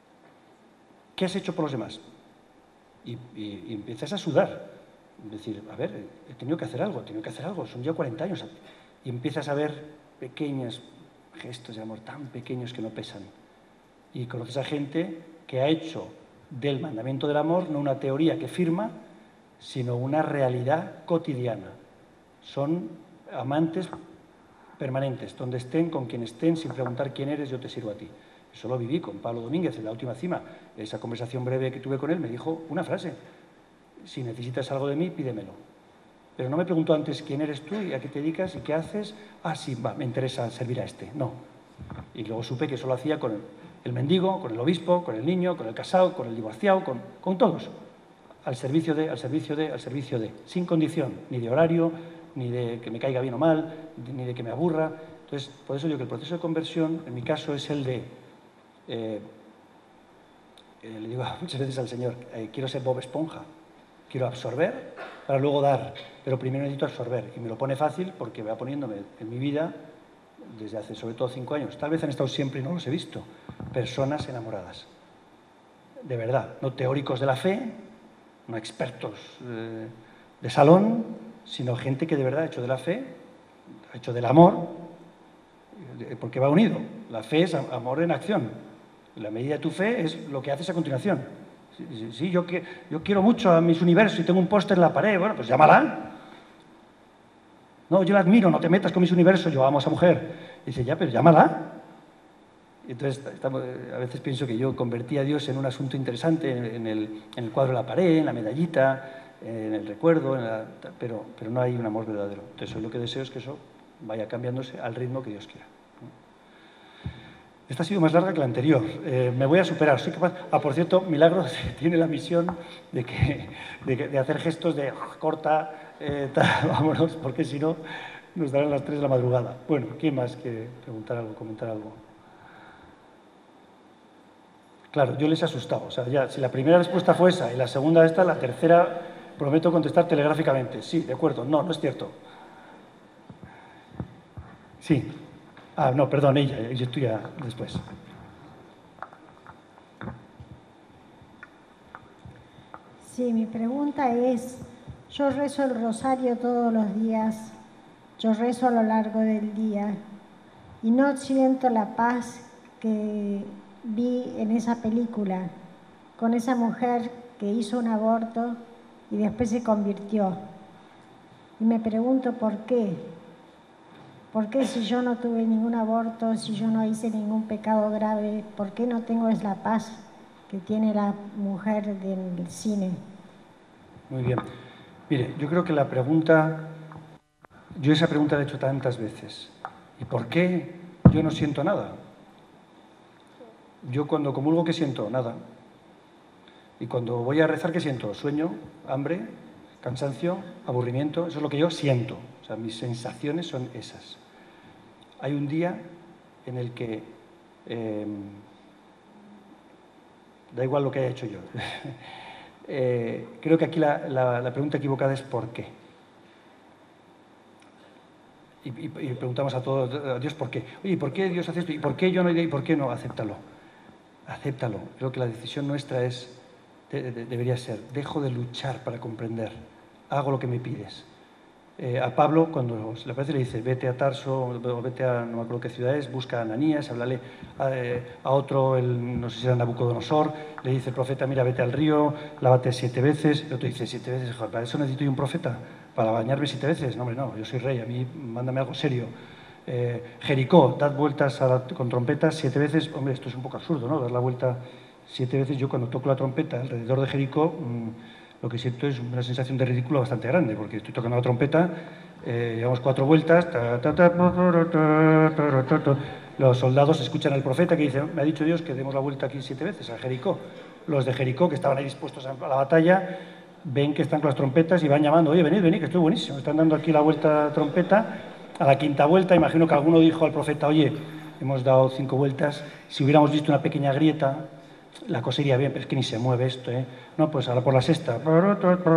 ¿Qué has hecho por los demás? Y, y, y empiezas a sudar. Es decir, a ver, he tenido que hacer algo, he tenido que hacer algo, son ya cuarenta años. Y empiezas a ver pequeños gestos de amor, tan pequeños que no pesan. Y conoces a gente que ha hecho del mandamiento del amor no una teoría que firma, sino una realidad cotidiana. Son amantes permanentes, donde estén, con quien estén, sin preguntar quién eres, yo te sirvo a ti. Eso lo viví con Pablo Domínguez en la última cima. Esa conversación breve que tuve con él me dijo una frase: si necesitas algo de mí, pídemelo. Pero no me preguntó antes quién eres tú y a qué te dedicas y qué haces. Ah, sí, va, me interesa servir a este. No. Y luego supe que eso lo hacía con el, el mendigo, con el obispo, con el niño, con el casado, con el divorciado, con, con todos. Al servicio de, al servicio de, al servicio de. Sin condición, ni de horario, ni de que me caiga bien o mal, ni de que me aburra. Entonces, por eso digo que el proceso de conversión, en mi caso, es el de... Eh, eh, le digo muchas veces al Señor, eh, quiero ser Bob Esponja. Quiero absorber para luego dar, pero primero necesito absorber. Y me lo pone fácil porque va poniéndome en mi vida, desde hace sobre todo cinco años, tal vez han estado siempre y no los he visto, personas enamoradas. De verdad, no teóricos de la fe, no expertos eh, de salón, sino gente que de verdad ha hecho de la fe, ha hecho del amor, porque va unido. La fe es amor en acción. La medida de tu fe es lo que haces a continuación. Sí, sí, yo, que, yo quiero mucho a Miss Universo y tengo un póster en la pared. Bueno, pues llámala. No, yo la admiro, no te metas con Miss Universo, yo amo a esa mujer. Y dice, ya, pero llámala. Y entonces, estamos, a veces pienso que yo convertí a Dios en un asunto interesante, en el, en el cuadro de la pared, en la medallita, en el recuerdo, en la, pero, pero no hay un amor verdadero. Entonces, hoy lo que deseo es que eso vaya cambiándose al ritmo que Dios quiera. Esta ha sido más larga que la anterior. Eh, me voy a superar. Soy capaz... Ah, por cierto, Milagro tiene la misión de, que, de, que, de hacer gestos de corta, eh, tal, vámonos, porque si no nos darán las tres de la madrugada. Bueno, ¿quién más quiere preguntar algo, comentar algo? Claro, yo les he asustado. O sea, ya, si la primera respuesta fue esa y la segunda esta, la tercera prometo contestar telegráficamente. Sí, de acuerdo. No, no es cierto. Sí. Ah, no, perdón, ella, yo estoy ya después. Sí, mi pregunta es, yo rezo el rosario todos los días, yo rezo a lo largo del día y no siento la paz que vi en esa película, con esa mujer que hizo un aborto y después se convirtió. Y me pregunto por qué. ¿Por qué si yo no tuve ningún aborto, si yo no hice ningún pecado grave, por qué no tengo esa paz que tiene la mujer del cine? Muy bien. Mire, yo creo que la pregunta, yo esa pregunta la he hecho tantas veces. ¿Y por qué yo no siento nada? Yo cuando comulgo, ¿qué siento? Nada. Y cuando voy a rezar, ¿qué siento? Sueño, hambre, cansancio, aburrimiento. Eso es lo que yo siento. O sea, mis sensaciones son esas. Hay un día en el que eh, da igual lo que haya hecho yo. eh, creo que aquí la, la, la pregunta equivocada es ¿por qué? Y, y, y preguntamos a todos, a Dios, ¿por qué? Oye, ¿por qué Dios hace esto? ¿Y por qué yo no? ¿Y por qué no? Acéptalo. Acéptalo. Creo que la decisión nuestra es, de, de, debería ser, dejo de luchar para comprender, hago lo que me pides. Eh, a Pablo, cuando le aparece, le dice, vete a Tarso, o vete a, no me acuerdo qué ciudad es, busca a Ananías, háblale a, eh, a otro, el, no sé si era Nabucodonosor, le dice el profeta, mira, vete al río, lávate siete veces, el otro dice, siete veces, joder, ¿para eso necesito yo un profeta? ¿Para bañarme siete veces? No, hombre, no, yo soy rey, a mí mándame algo serio. Eh, Jericó, dad vueltas a la, con trompetas siete veces, hombre, esto es un poco absurdo, ¿no? Dar la vuelta siete veces, yo cuando toco la trompeta alrededor de Jericó, mmm, lo que siento es una sensación de ridículo bastante grande, porque estoy tocando la trompeta, eh, llevamos cuatro vueltas, ta, ta, ta, ta, ta, ta, ta. Los soldados escuchan al profeta que dice, me ha dicho Dios que demos la vuelta aquí siete veces a Jericó. Los de Jericó, que estaban ahí dispuestos a la batalla, ven que están con las trompetas y van llamando, oye, venid, venid, que estoy buenísimo, están dando aquí la vuelta a trompeta. A la quinta vuelta, imagino que alguno dijo al profeta, oye, hemos dado cinco vueltas, si hubiéramos visto una pequeña grieta, la cosa iría bien, pero es que ni se mueve esto, ¿eh? No, pues ahora por la sexta, con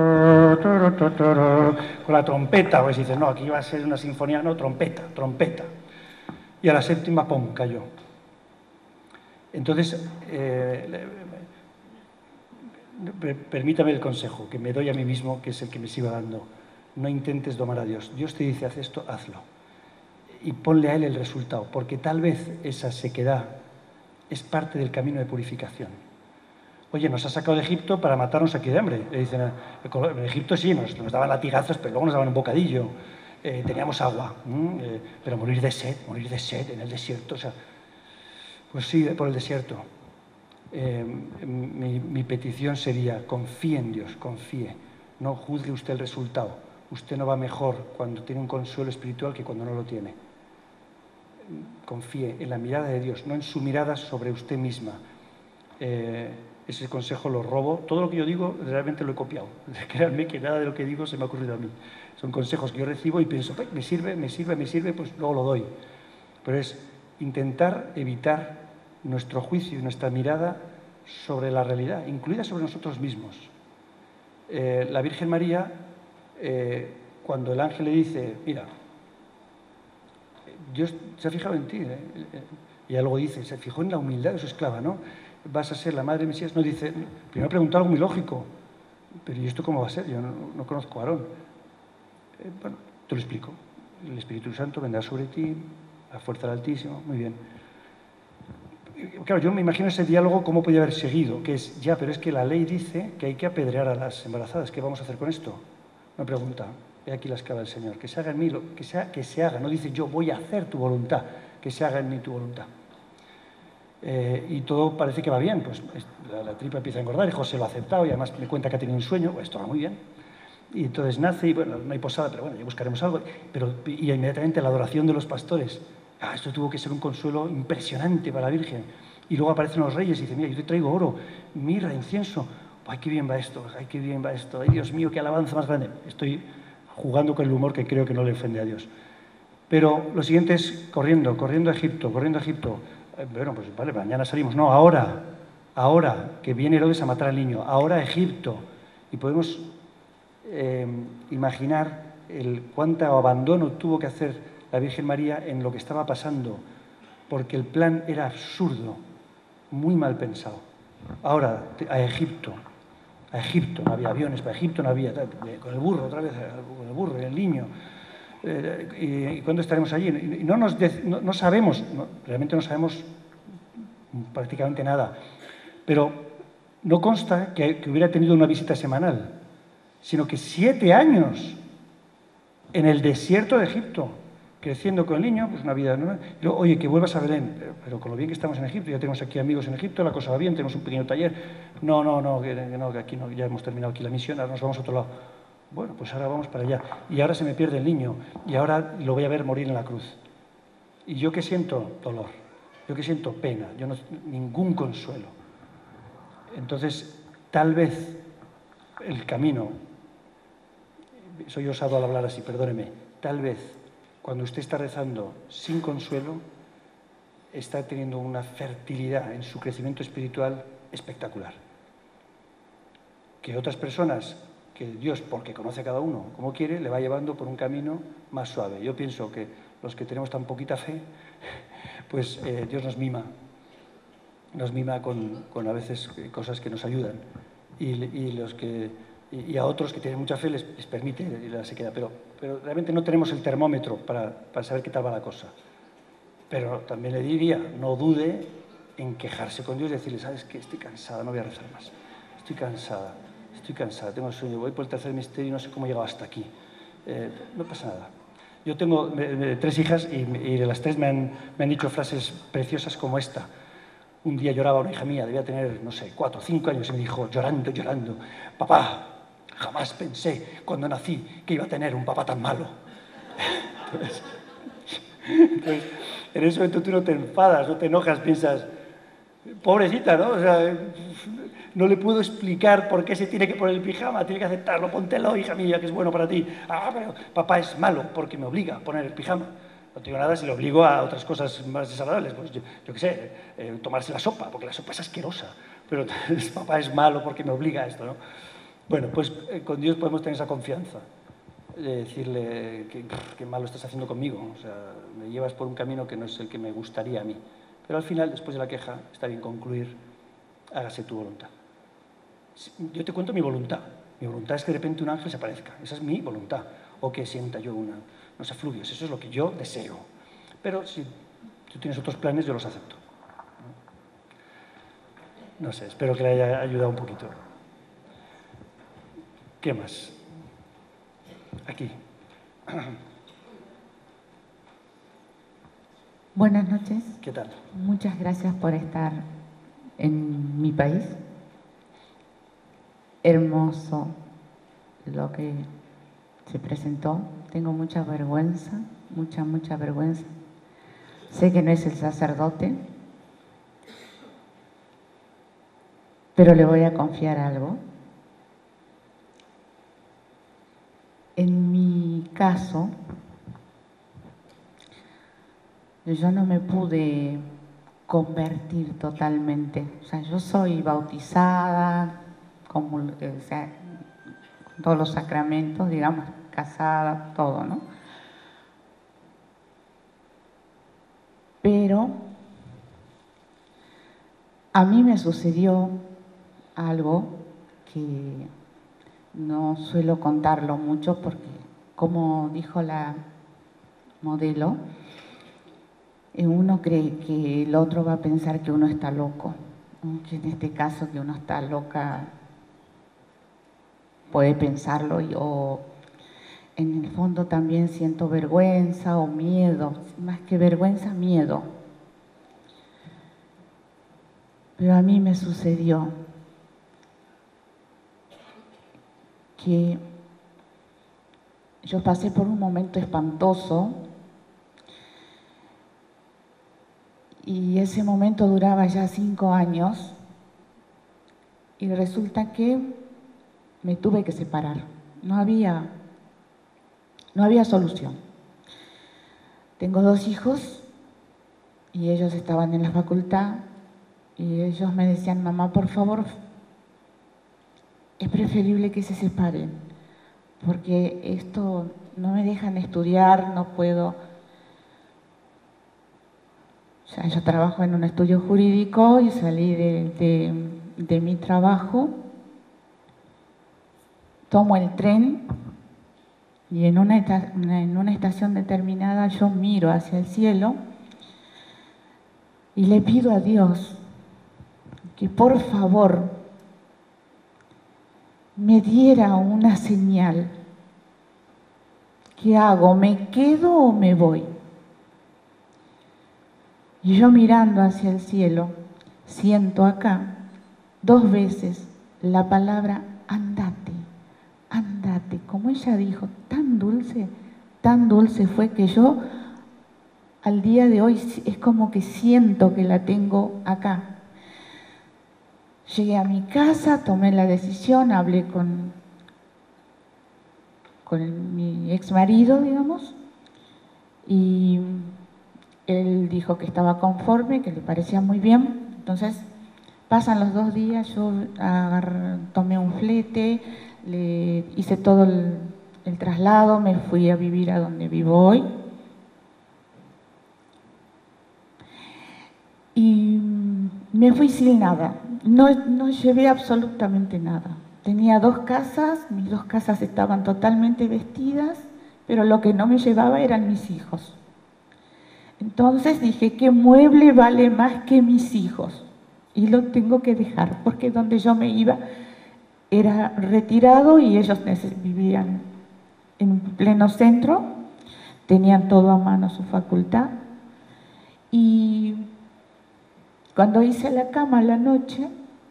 la trompeta, pues dices, no, aquí va a ser una sinfonía, no, trompeta, trompeta. Y a la séptima, pum, cayó. Entonces, eh, permítame el consejo que me doy a mí mismo, que es el que me sigo dando. No intentes domar a Dios. Dios te dice, haz esto, hazlo. Y ponle a Él el resultado, porque tal vez esa sequedad es parte del camino de purificación. Oye, nos ha sacado de Egipto para matarnos aquí de hambre. Le dicen, en Egipto sí, nos, nos daban latigazos, pero luego nos daban un bocadillo. Eh, teníamos agua, eh, pero morir de sed, morir de sed en el desierto. O sea, pues sí, por el desierto. Eh, mi, mi petición sería, confíe en Dios, confíe. No juzgue usted el resultado. Usted no va mejor cuando tiene un consuelo espiritual que cuando no lo tiene. Confíe en la mirada de Dios, no en su mirada sobre usted misma. Eh, ese consejo lo robo. Todo lo que yo digo realmente lo he copiado. Créanme que nada de lo que digo se me ha ocurrido a mí. Son consejos que yo recibo y pienso, me sirve, me sirve, me sirve, pues luego lo doy. Pero es intentar evitar nuestro juicio y nuestra mirada sobre la realidad, incluida sobre nosotros mismos. Eh, la Virgen María, eh, cuando el ángel le dice, mira, Dios se ha fijado en ti, ¿eh? Y ella luego dice, se fijó en la humildad de su esclava, ¿no? Vas a ser la madre de Mesías. No dice, primero preguntó algo muy lógico, pero ¿y esto cómo va a ser? Yo no, no conozco a Aarón. Eh, bueno, te lo explico. El Espíritu Santo vendrá sobre ti, la fuerza del Altísimo, muy bien. Claro, yo me imagino ese diálogo cómo podía haber seguido, que es, ya, pero es que la ley dice que hay que apedrear a las embarazadas, ¿qué vamos a hacer con esto? Me pregunta, he aquí la esclava del Señor, que se haga en mí, lo, que, sea, que se haga, no dice yo voy a hacer tu voluntad, que se haga en mí tu voluntad. Eh, y todo parece que va bien, pues la, la tripa empieza a engordar y José lo ha aceptado y además me cuenta que ha tenido un sueño, pues esto va muy bien. Y entonces nace y bueno, no hay posada, pero bueno, ya buscaremos algo. Pero, y inmediatamente la adoración de los pastores. Ah, esto tuvo que ser un consuelo impresionante para la Virgen. Y luego aparecen los reyes y dicen, mira, yo te traigo oro, mirra, incienso. Ay, qué bien va esto, ay, qué bien va esto. Ay, Dios mío, qué alabanza más grande. Estoy jugando con el humor que creo que no le ofende a Dios. Pero lo siguiente es corriendo, corriendo a Egipto, corriendo a Egipto. Eh, bueno, pues vale, mañana salimos. No, ahora, ahora, que viene Herodes a matar al niño. Ahora a Egipto. Y podemos eh, imaginar el cuánto abandono tuvo que hacer la Virgen María en lo que estaba pasando, porque el plan era absurdo, muy mal pensado. Ahora, a Egipto, a Egipto, no había aviones, para Egipto no había, con el burro, otra vez, con el burro y el niño. Eh, ¿Y cuándo estaremos allí? Y no, nos de, no, no sabemos, no, realmente no sabemos prácticamente nada, pero no consta que, que hubiera tenido una visita semanal, sino que siete años en el desierto de Egipto, creciendo con el niño, pues una vida nueva. Y luego, oye, que vuelvas a Belén, pero, pero con lo bien que estamos en Egipto, ya tenemos aquí amigos en Egipto, la cosa va bien, tenemos un pequeño taller. No, no, no, que, que, no, que aquí no, ya hemos terminado aquí la misión, ahora nos vamos a otro lado. Bueno, pues ahora vamos para allá. Y ahora se me pierde el niño, y ahora lo voy a ver morir en la cruz. Y yo que siento dolor, yo que siento pena, yo no, ningún consuelo. Entonces, tal vez el camino, soy osado al hablar así, perdóneme, tal vez cuando usted está rezando sin consuelo, está teniendo una fertilidad en su crecimiento espiritual espectacular. Que otras personas, que Dios, porque conoce a cada uno como quiere, le va llevando por un camino más suave. Yo pienso que los que tenemos tan poquita fe, pues eh, Dios nos mima, nos mima con, con a veces cosas que nos ayudan. Y, y, los que, y, y a otros que tienen mucha fe les, les permite la sequedad. Pero pero realmente no tenemos el termómetro para, para saber qué tal va la cosa. Pero también le diría, no dude en quejarse con Dios y decirle, ¿sabes qué? Estoy cansada, no voy a rezar más. Estoy cansada, estoy cansada, tengo sueño, voy por el tercer misterio y no sé cómo he llegado hasta aquí. Eh, no pasa nada. Yo tengo me, me, tres hijas y, y de las tres me han, me han dicho frases preciosas como esta. Un día lloraba una hija mía, debía tener, no sé, cuatro o cinco años, y me dijo, llorando, llorando, papá, jamás pensé cuando nací que iba a tener un papá tan malo. Entonces, entonces, en ese momento tú no te enfadas, no te enojas, piensas, pobrecita, ¿no? O sea, no le puedo explicar por qué se tiene que poner el pijama, tiene que aceptarlo, póntelo, hija mía, que es bueno para ti. Ah, pero papá es malo porque me obliga a poner el pijama. No te digo nada si le obligo a otras cosas más desagradables, pues yo, yo qué sé, eh, tomarse la sopa, porque la sopa es asquerosa, pero papá es malo porque me obliga a esto, ¿no? Bueno, pues eh, con Dios podemos tener esa confianza, de decirle que, que malo estás haciendo conmigo, o sea, me llevas por un camino que no es el que me gustaría a mí. Pero al final, después de la queja, está bien concluir, hágase tu voluntad. Yo te cuento mi voluntad. Mi voluntad es que de repente un ángel se aparezca. Esa es mi voluntad. O que sienta yo una, unos efluvios. Eso es lo que yo deseo. Pero si tú tienes otros planes, yo los acepto. No sé, espero que le haya ayudado un poquito. ¿Qué más? Aquí. Buenas noches. ¿Qué tal? Muchas gracias por estar en mi país. Hermoso lo que se presentó. Tengo mucha vergüenza, mucha, mucha vergüenza. Sé que no es el sacerdote, pero le voy a confiar algo. En mi caso, yo no me pude convertir totalmente. O sea, yo soy bautizada, como, o sea, con todos los sacramentos, digamos, casada, todo, ¿no? Pero a mí me sucedió algo que no suelo contarlo mucho porque, como dijo la modelo, uno cree que el otro va a pensar que uno está loco, ¿no? Que en este caso que uno está loca puede pensarlo y, o en el fondo también siento vergüenza o miedo, más que vergüenza, miedo. Pero a mí me sucedió que yo pasé por un momento espantoso y ese momento duraba ya cinco años y resulta que me tuve que separar. No había, no había solución. Tengo dos hijos y ellos estaban en la facultad y ellos me decían, mamá, por favor, es preferible que se separen porque esto no me dejan estudiar, no puedo. O sea, yo trabajo en un estudio jurídico y salí de, de, de mi trabajo, tomo el tren y en una, en una estación determinada yo miro hacia el cielo y le pido a Dios que por favor me diera una señal. ¿Qué hago? ¿Me quedo o me voy? Y yo mirando hacia el cielo, siento acá dos veces la palabra andate, andate. Como ella dijo, tan dulce, tan dulce fue que yo al día de hoy es como que siento que la tengo acá. Llegué a mi casa, tomé la decisión, hablé con, con mi ex marido, digamos, y él dijo que estaba conforme, que le parecía muy bien. Entonces, pasan los dos días, yo agarré, tomé un flete, le hice todo el, el traslado, me fui a vivir a donde vivo hoy. Y me fui sin nada, no, no llevé absolutamente nada. Tenía dos casas, mis dos casas estaban totalmente vestidas, pero lo que no me llevaba eran mis hijos. Entonces dije, ¿qué mueble vale más que mis hijos? Y lo tengo que dejar, porque donde yo me iba era retirado y ellos vivían en pleno centro, tenían todo a mano, su facultad. Y cuando hice la cama a la noche,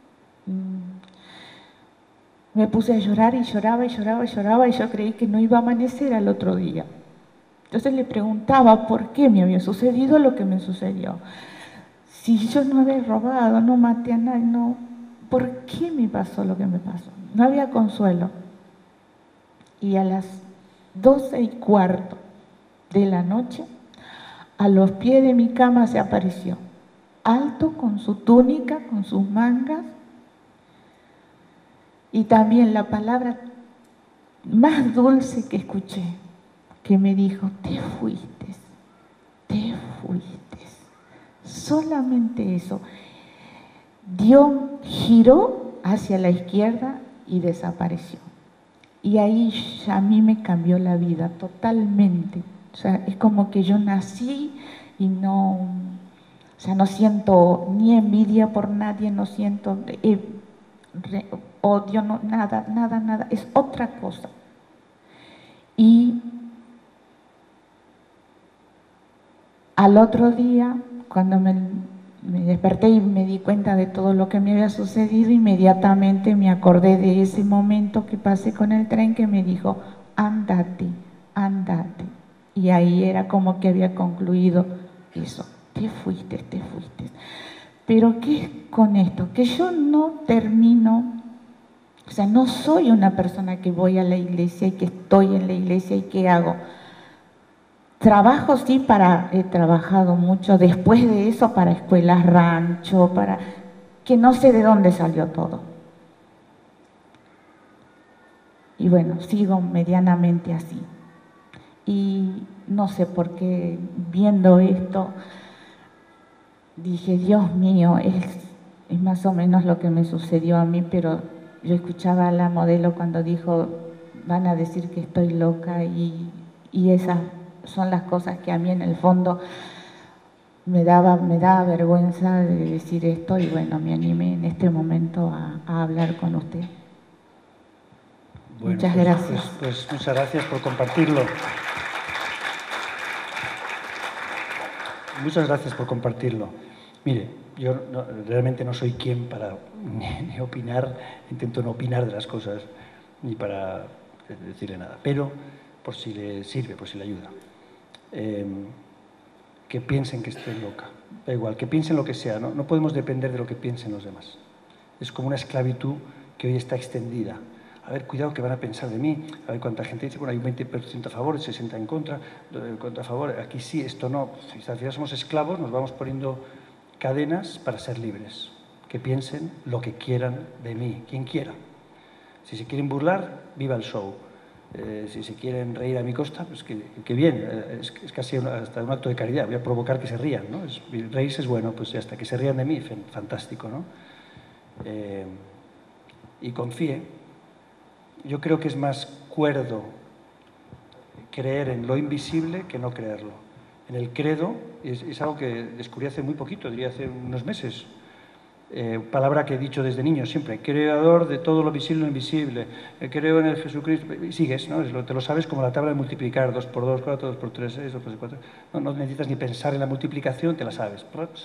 me puse a llorar y lloraba y lloraba y lloraba y yo creí que no iba a amanecer al otro día. Entonces le preguntaba por qué me había sucedido lo que me sucedió. Si yo no había robado, no maté a nadie, no, ¿por qué me pasó lo que me pasó? No había consuelo. Y a las doce y cuarto de la noche, a los pies de mi cama se apareció, alto, con su túnica, con sus mangas, y también la palabra más dulce que escuché, que me dijo, te fuiste, te fuiste. Solamente eso. Dios giró hacia la izquierda y desapareció. Y ahí ya a mí me cambió la vida totalmente. O sea, es como que yo nací y no, o sea, no siento ni envidia por nadie, no siento eh, re, odio, no, nada, nada, nada. Es otra cosa. Y al otro día, cuando me, me desperté y me di cuenta de todo lo que me había sucedido, inmediatamente me acordé de ese momento que pasé con el tren que me dijo, andate, andate. Y ahí era como que había concluido eso, te fuiste, te fuiste. Pero ¿qué es con esto? Que yo no termino, o sea, no soy una persona que voy a la iglesia y que estoy en la iglesia y que hago. Trabajo sí para, he trabajado mucho después de eso para escuelas rancho, para que no sé de dónde salió todo. Y bueno, sigo medianamente así. Y no sé por qué viendo esto, dije, Dios mío, es, es más o menos lo que me sucedió a mí, pero yo escuchaba a la modelo cuando dijo, van a decir que estoy loca y, y esas son las cosas que a mí en el fondo me daba, me daba vergüenza de decir esto y bueno, me animé en este momento a, a hablar con usted. Bueno, muchas pues, gracias. Pues, pues muchas gracias por compartirlo. Muchas gracias por compartirlo. Mire, yo no, realmente no soy quien para ni, ni opinar, intento no opinar de las cosas, ni para decirle nada, pero por si le sirve, por si le ayuda. Eh, que piensen que estoy loca, da igual, que piensen lo que sea, ¿no? No podemos depender de lo que piensen los demás. Es como una esclavitud que hoy está extendida. A ver, cuidado que van a pensar de mí, a ver cuánta gente dice, bueno, hay un veinte por ciento a favor, sesenta en contra, contra a favor, aquí sí, esto no. Si al final somos esclavos, nos vamos poniendo cadenas para ser libres. Que piensen lo que quieran de mí, quien quiera. Si se quieren burlar, viva el show. Eh, si se quieren reír a mi costa, pues que, que bien, eh, es, es casi una, hasta un acto de caridad, voy a provocar que se rían, ¿no? Es, reírse es bueno, pues hasta que se rían de mí, fantástico, ¿no? Eh, y confíe. Yo creo que es más cuerdo creer en lo invisible que no creerlo. En el credo, es, es algo que descubrí hace muy poquito, diría hace unos meses, eh, palabra que he dicho desde niño siempre, creador de todo lo visible y lo invisible, eh, creo en el Jesucristo, y sigues, ¿no? Te lo sabes como la tabla de multiplicar, dos por dos, cuatro, dos por tres, seis, dos por cuatro, no, no necesitas ni pensar en la multiplicación, te la sabes.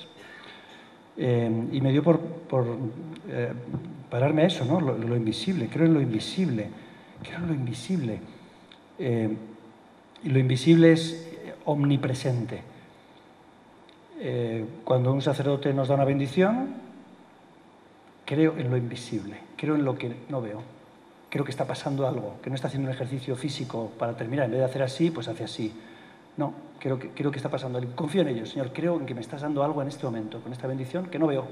Eh, y me dio por, por eh, pararme a eso, ¿no? Lo, lo invisible, creo en lo invisible, creo en lo invisible. Eh, y lo invisible es omnipresente. Eh, cuando un sacerdote nos da una bendición, creo en lo invisible, creo en lo que no veo. Creo que está pasando algo, que no está haciendo un ejercicio físico para terminar. En vez de hacer así, pues hace así. No, creo que, creo que está pasando algo. Confío en ello, Señor. Creo en que me estás dando algo en este momento, con esta bendición que no veo.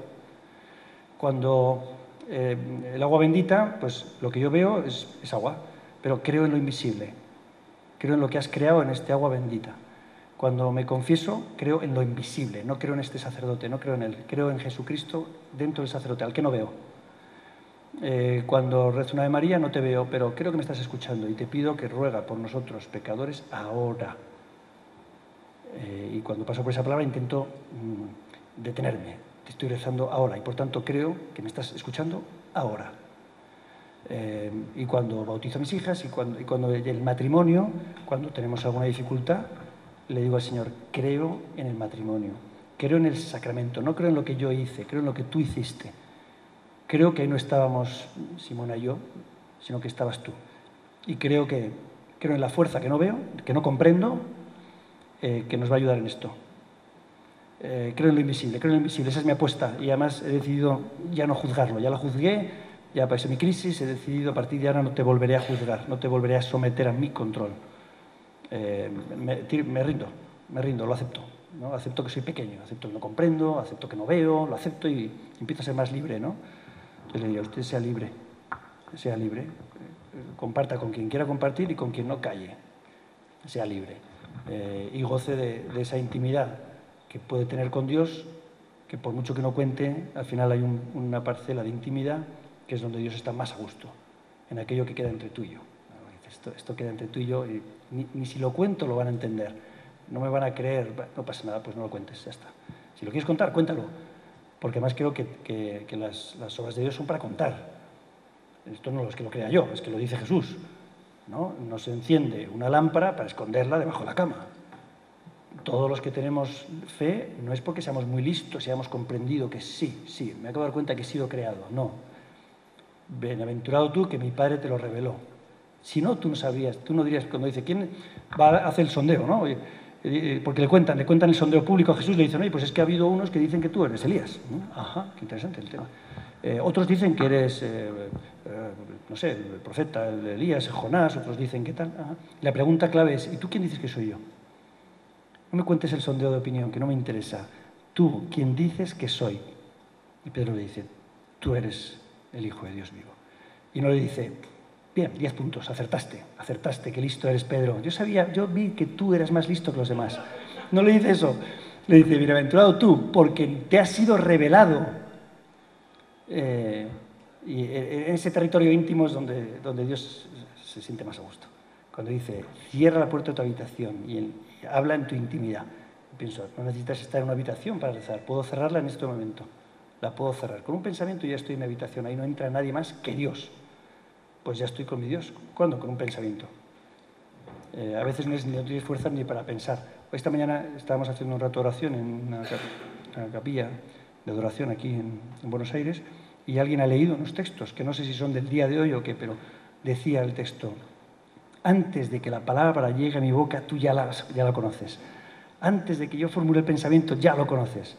Cuando eh, el agua bendita, pues lo que yo veo es, es agua, pero creo en lo invisible. Creo en lo que has creado en este agua bendita. Cuando me confieso, creo en lo invisible. No creo en este sacerdote, no creo en él. Creo en Jesucristo dentro del sacerdote, al que no veo. Eh, cuando rezo una Ave María no te veo, pero creo que me estás escuchando y te pido que ruega por nosotros, pecadores, ahora. Eh, y cuando paso por esa palabra intento mmm, detenerme. Te estoy rezando ahora y por tanto creo que me estás escuchando ahora. Eh, y cuando bautizo a mis hijas y cuando, y cuando el matrimonio, cuando tenemos alguna dificultad, le digo al Señor, creo en el matrimonio, creo en el sacramento, no creo en lo que yo hice, creo en lo que tú hiciste. Creo que ahí no estábamos Simona y yo, sino que estabas tú. Y creo que creo en la fuerza que no veo, que no comprendo, eh, que nos va a ayudar en esto. Eh, creo en lo invisible, creo en lo invisible, esa es mi apuesta. Y además he decidido ya no juzgarlo, ya lo juzgué, ya pasé mi crisis, he decidido a partir de ahora no te volveré a juzgar, no te volveré a someter a mi control. Eh, me, me rindo, me rindo, lo acepto. ¿no? Acepto que soy pequeño, acepto que no comprendo, acepto que no veo, lo acepto y empiezo a ser más libre, ¿no? Entonces le digo, usted sea libre, sea libre, eh, comparta con quien quiera compartir y con quien no calle, sea libre eh, y goce de, de esa intimidad que puede tener con Dios, que por mucho que no cuente, al final hay un, una parcela de intimidad que es donde Dios está más a gusto, en aquello que queda entre tú y yo. Esto, esto queda entre tú y yo y ni, ni si lo cuento lo van a entender, no me van a creer, no pasa nada, pues no lo cuentes, ya está. Si lo quieres contar, cuéntalo. Porque además creo que, que, que las, las obras de Dios son para contar. Esto no es que lo crea yo, es que lo dice Jesús. ¿no? no se enciende una lámpara para esconderla debajo de la cama. Todos los que tenemos fe no es porque seamos muy listos y hayamos comprendido que sí, sí, me acabo de dar cuenta que he sido creado. No. Bienaventurado tú que mi Padre te lo reveló. Si no, tú no sabías, tú no dirías, cuando dice, ¿quién va a hacer el sondeo? ¿no? Porque le cuentan, le cuentan el sondeo público a Jesús, le dicen, oye, pues es que ha habido unos que dicen que tú eres Elías. ¿no? Ajá, qué interesante el tema. Eh, otros dicen que eres, eh, eh, no sé, el profeta, el Elías, el Jonás, otros dicen que tal. Ajá. La pregunta clave es, ¿y tú quién dices que soy yo? No me cuentes el sondeo de opinión, que no me interesa. Tú, ¿quién dices que soy? Y Pedro le dice, tú eres el Hijo de Dios vivo. Y no le dice, bien, diez puntos, acertaste, acertaste, qué listo eres, Pedro. Yo sabía, yo vi que tú eras más listo que los demás. No le dice eso. Le dice, bienaventurado tú, porque te has sido revelado. Eh, y en ese territorio íntimo es donde, donde Dios se siente más a gusto. Cuando dice, cierra la puerta de tu habitación y, el, y habla en tu intimidad. Y pienso, no necesitas estar en una habitación para rezar, puedo cerrarla en este momento. La puedo cerrar. Con un pensamiento ya estoy en mi habitación, ahí no entra nadie más que Dios. Pues ya estoy con mi Dios. ¿Cuándo? Con un pensamiento. Eh, a veces no, es, no tienes fuerza ni para pensar. Esta mañana estábamos haciendo un rato de oración en una, una capilla de adoración aquí en, en Buenos Aires y alguien ha leído unos textos que no sé si son del día de hoy o qué, pero decía el texto, antes de que la palabra llegue a mi boca, tú ya la, ya la conoces. Antes de que yo formule el pensamiento, ya lo conoces.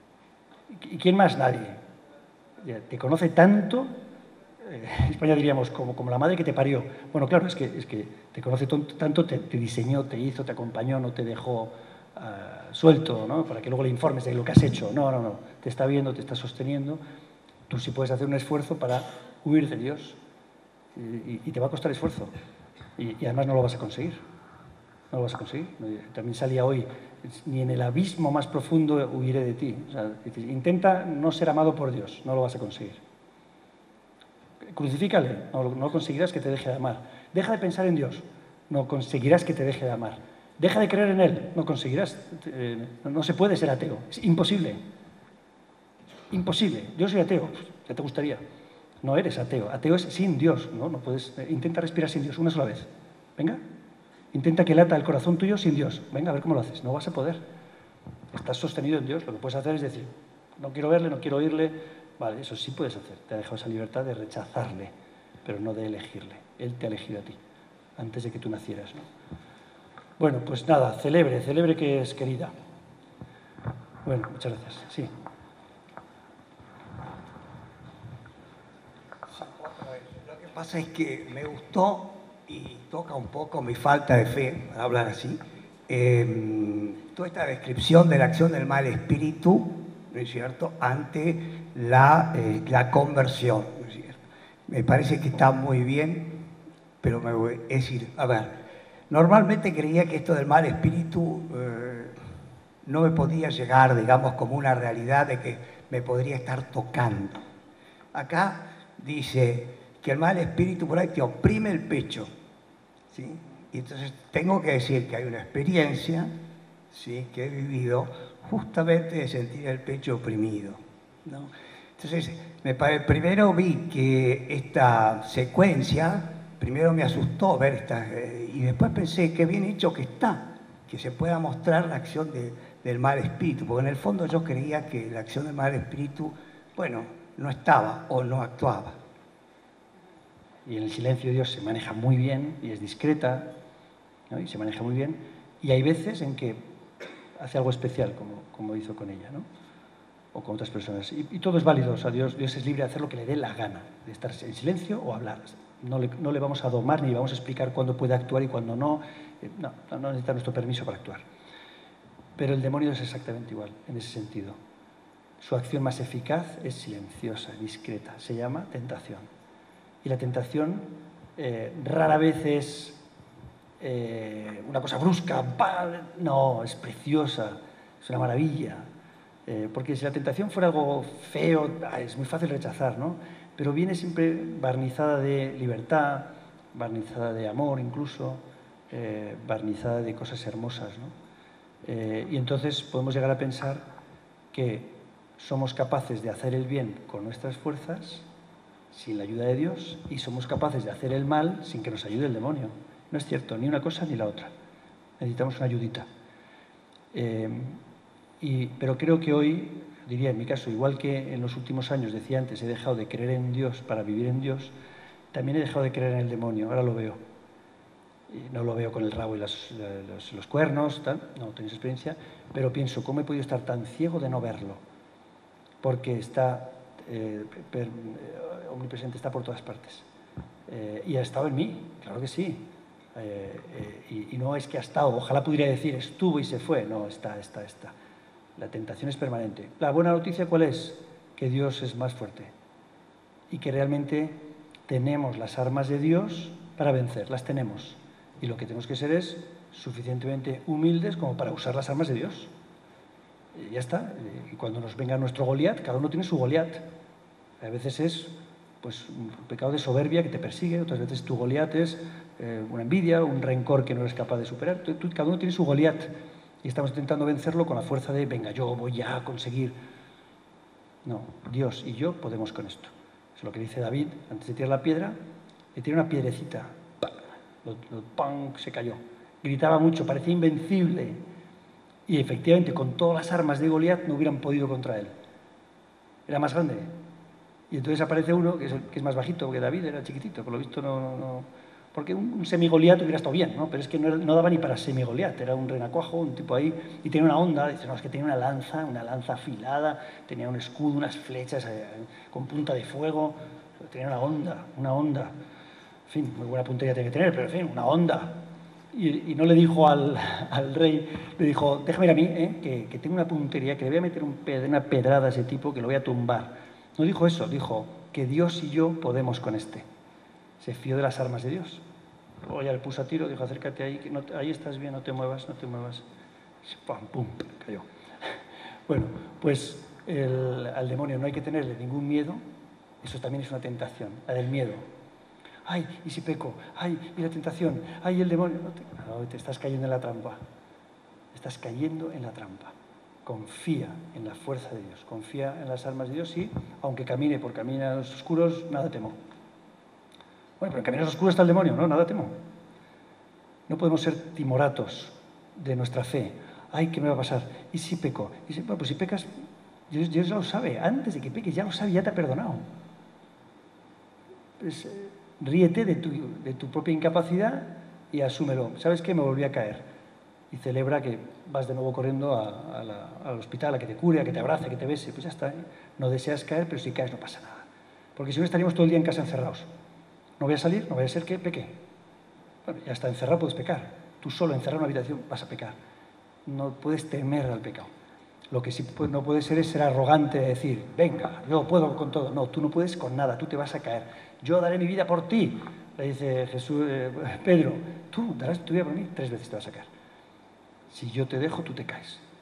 ¿Y quién más? Nadie. Te conoce tanto, en España diríamos, como, como la madre que te parió. Bueno, claro, es que, es que te conoce tanto, te, te diseñó, te hizo, te acompañó, no te dejó uh, suelto, ¿no? Para que luego le informes de lo que has hecho. No, no, no. Te está viendo, te está sosteniendo. Tú sí puedes hacer un esfuerzo para huir de Dios. Y, y, y te va a costar esfuerzo. Y, y además no lo vas a conseguir. No lo vas a conseguir. También salía hoy, ni en el abismo más profundo huiré de ti. O sea, intenta no ser amado por Dios, no lo vas a conseguir. Crucifícale, no, no conseguirás que te deje de amar. Deja de pensar en Dios, no conseguirás que te deje de amar. Deja de creer en Él, no conseguirás. Eh, no se puede ser ateo, es imposible. Imposible. Yo soy ateo, ya te gustaría. No eres ateo, ateo es sin Dios. No, no puedes. Eh, intenta respirar sin Dios una sola vez. Venga. Intenta que lata el corazón tuyo sin Dios. Venga, a ver cómo lo haces. No vas a poder. Estás sostenido en Dios. Lo que puedes hacer es decir, no quiero verle, no quiero oírle. Vale, eso sí puedes hacer. Te ha dejado esa libertad de rechazarle, pero no de elegirle. Él te ha elegido a ti, antes de que tú nacieras, ¿no? Bueno, pues nada, celebre, celebre que es querida. Bueno, muchas gracias. Sí. Lo que pasa es que me gustó y toca un poco mi falta de fe, para hablar así, eh, toda esta descripción de la acción del mal espíritu, ¿no es cierto?, ante la, eh, la conversión, ¿no es cierto? Me parece que está muy bien, pero me voy a decir, a ver, normalmente creía que esto del mal espíritu eh, no me podía llegar, digamos, como una realidad de que me podría estar tocando. Acá dice que el mal espíritu por ahí te oprime el pecho, ¿sí? Y entonces tengo que decir que hay una experiencia, ¿sí?, que he vivido justamente de sentir el pecho oprimido, ¿no? Entonces, me pare... primero vi que esta secuencia, primero me asustó ver esta, eh, y después pensé qué bien hecho que está, que se pueda mostrar la acción de, del mal espíritu, porque en el fondo yo creía que la acción del mal espíritu, bueno, no estaba o no actuaba. Y en el silencio Dios se maneja muy bien y es discreta, ¿no? Y se maneja muy bien, y hay veces en que hace algo especial, como, como hizo con ella, ¿no? O con otras personas. Y, y todo es válido, o sea, Dios, Dios es libre de hacer lo que le dé la gana, de estar en silencio o hablar. No le, no le vamos a domar ni le vamos a explicar cuándo puede actuar y cuándo no. No, no necesita nuestro permiso para actuar. Pero el demonio es exactamente igual, en ese sentido. Su acción más eficaz es silenciosa, discreta. Se llama tentación. Y la tentación eh, rara vez es eh, una cosa brusca. ¡Pam! No, es preciosa, es una maravilla. Eh, porque si la tentación fuera algo feo, es muy fácil rechazar, ¿no? Pero viene siempre barnizada de libertad, barnizada de amor incluso, eh, barnizada de cosas hermosas, ¿no? Eh, y entonces podemos llegar a pensar que somos capaces de hacer el bien con nuestras fuerzas, sin la ayuda de Dios, y somos capaces de hacer el mal sin que nos ayude el demonio. No es cierto, ni una cosa ni la otra. Necesitamos una ayudita. Eh, y, pero creo que hoy, diría en mi caso, igual que en los últimos años, decía antes, he dejado de creer en Dios para vivir en Dios, también he dejado de creer en el demonio, ahora lo veo. Y no lo veo con el rabo y las, los, los cuernos, tal, no tenéis experiencia, pero pienso, ¿cómo he podido estar tan ciego de no verlo? Porque está eh, per, eh, omnipresente, está por todas partes. Eh, y ha estado en mí, claro que sí. Eh, eh, y, y no es que ha estado, ojalá pudiera decir, estuvo y se fue. No, está, está, está. La tentación es permanente. La buena noticia, ¿cuál es? Que Dios es más fuerte y que realmente tenemos las armas de Dios para vencer, las tenemos. Y lo que tenemos que ser es suficientemente humildes como para usar las armas de Dios. Y ya está. Y cuando nos venga nuestro Goliat, cada uno tiene su Goliat. A veces es pues, un pecado de soberbia que te persigue, otras veces tu Goliat es eh, una envidia, un rencor que no eres capaz de superar. Tú, tú, cada uno tiene su Goliat. Y estamos intentando vencerlo con la fuerza de, venga, yo voy a conseguir. No, Dios y yo podemos con esto. Es lo que dice David, antes de tirar la piedra, le tira una piedrecita, ¡pam! Lo, lo, ¡pam! Se cayó. Gritaba mucho, parecía invencible. Y efectivamente, con todas las armas de Goliat no hubieran podido contra él. Era más grande. Y entonces aparece uno que es, que es más bajito, porque David era chiquitito, por lo visto no... no, no porque un, un semi-Goliat hubiera estado bien, ¿no? Pero es que no, no daba ni para semi-Goliat, era un renacuajo, un tipo ahí, y tenía una onda, dice, no, es que tenía una lanza, una lanza afilada, tenía un escudo, unas flechas eh, con punta de fuego, tenía una onda, una onda. En fin, muy buena puntería tiene que tener, pero en fin, una onda. Y, y no le dijo al, al rey, le dijo, déjame ir a mí, ¿eh? que, que tengo una puntería, que le voy a meter un ped, una pedrada a ese tipo, que lo voy a tumbar. No dijo eso, dijo que Dios y yo podemos con este. Se fió de las armas de Dios. Luego ya le puso a tiro, dijo, acércate ahí, que no, ahí estás bien, no te muevas, no te muevas. ¡Pum! ¡Pum! Cayó. Bueno, pues el, al demonio no hay que tenerle ningún miedo, eso también es una tentación, la del miedo. ¡Ay, y si peco! ¡Ay, y la tentación! ¡Ay, el demonio! No te, no, te estás cayendo en la trampa. Estás cayendo en la trampa. Confía en la fuerza de Dios, confía en las armas de Dios y, aunque camine por caminos oscuros, nada temo. Bueno, pero en caminos oscuros está el demonio, ¿no? Nada temo. No podemos ser timoratos de nuestra fe. Ay, ¿qué me va a pasar? ¿Y si peco? ¿Y si, bueno, pues si pecas, Dios, Dios ya lo sabe. Antes de que peques ya lo sabe, ya te ha perdonado. Pues, eh, ríete de tu, de tu propia incapacidad y asúmelo. ¿Sabes qué? Me volví a caer. Y celebra que vas de nuevo corriendo a, a la, al hospital, a que te cure, a que te abrace, a que te bese. Pues ya está. ¿eh? No deseas caer, pero si caes no pasa nada. Porque si no estaríamos todo el día en casa encerrados. No voy a salir, no voy a ser que peque. Bueno, ya está encerrado, puedes pecar. Tú solo encerrado en una habitación vas a pecar. No puedes temer al pecado. Lo que sí no puedes ser es ser arrogante, de decir, venga, yo puedo con todo. No, tú no puedes con nada, tú te vas a caer. Yo daré mi vida por ti, le dice Jesús, eh, Pedro. Tú darás tu vida por mí, tres veces te vas a caer. Si yo te dejo, tú te caes.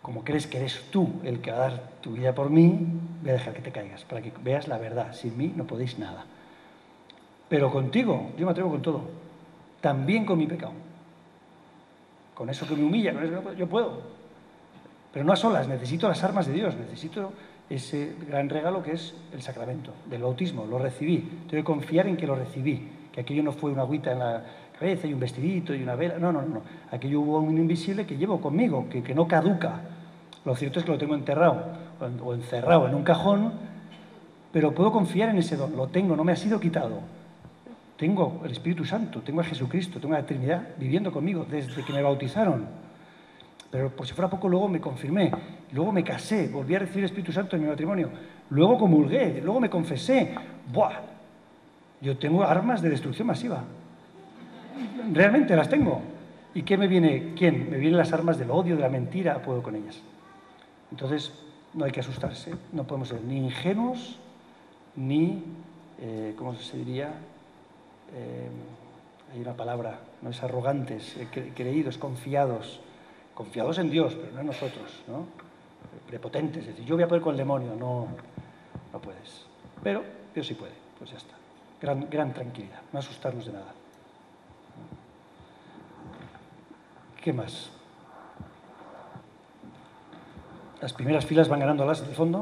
como crees que eres tú el que va a dar tu vida por mí, voy a dejar que te caigas, para que veas la verdad. Sin mí no podéis nada. Pero contigo, yo me atrevo con todo, también con mi pecado. Con eso que me humilla, con eso que no puedo, yo puedo. Pero no a solas, necesito las armas de Dios, necesito ese gran regalo que es el sacramento del bautismo. Lo recibí, tengo que confiar en que lo recibí, que aquello no fue una agüita en la cabeza y un vestidito y una vela, no, no, no. Aquello hubo un invisible que llevo conmigo, que, que no caduca. Lo cierto es que lo tengo enterrado o encerrado en un cajón, pero puedo confiar en ese don, lo tengo, no me ha sido quitado. Tengo el Espíritu Santo, tengo a Jesucristo, tengo a la Trinidad viviendo conmigo desde que me bautizaron. Pero por si fuera poco, luego me confirmé, luego me casé, volví a recibir el Espíritu Santo en mi matrimonio, luego comulgué, luego me confesé. ¡Buah! Yo tengo armas de destrucción masiva. Realmente las tengo. ¿Y qué me viene? ¿Quién? Me vienen las armas del odio, de la mentira, puedo con ellas. Entonces, no hay que asustarse, no podemos ser ni ingenuos, ni, eh, ¿cómo se diría? Eh, hay una palabra, no es arrogantes, eh, cre creídos, confiados, confiados en Dios, pero no en nosotros, ¿no? Prepotentes, es decir, yo voy a poder con el demonio, no, no puedes. Pero Dios sí puede, pues ya está. Gran, gran tranquilidad, no asustarnos de nada. ¿Qué más? Las primeras filas van ganando las de fondo.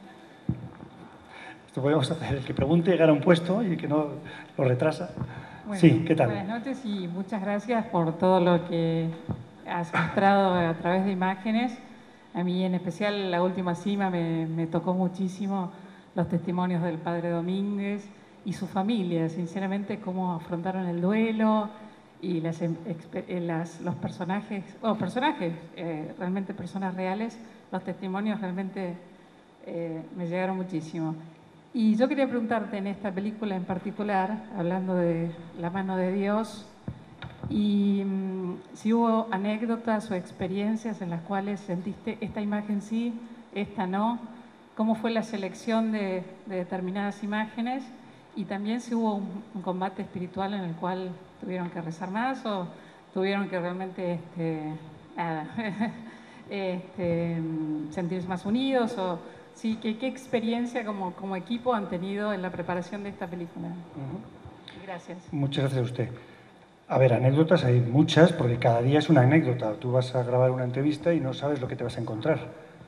Esto podemos hacer, el que pregunte gana un puesto y el que no lo retrasa. Bueno, sí, ¿qué tal? Buenas noches y muchas gracias por todo lo que has mostrado a través de imágenes. A mí en especial la última cima me, me tocó muchísimo los testimonios del padre Domínguez y su familia, sinceramente cómo afrontaron el duelo y las, las, los personajes, o oh, personajes, eh, realmente personas reales, los testimonios realmente eh, me llegaron muchísimo. Y yo quería preguntarte en esta película en particular, hablando de la mano de Dios, y mmm, si hubo anécdotas o experiencias en las cuales sentiste esta imagen sí, esta no, cómo fue la selección de, de determinadas imágenes, y también si hubo un, un combate espiritual en el cual tuvieron que rezar más o tuvieron que realmente este, nada, este, sentirse más unidos, o sí, ¿qué, qué experiencia como, como equipo han tenido en la preparación de esta película? Uh-huh. Gracias. Muchas gracias a usted. A ver, anécdotas hay muchas, porque cada día es una anécdota. Tú vas a grabar una entrevista y no sabes lo que te vas a encontrar.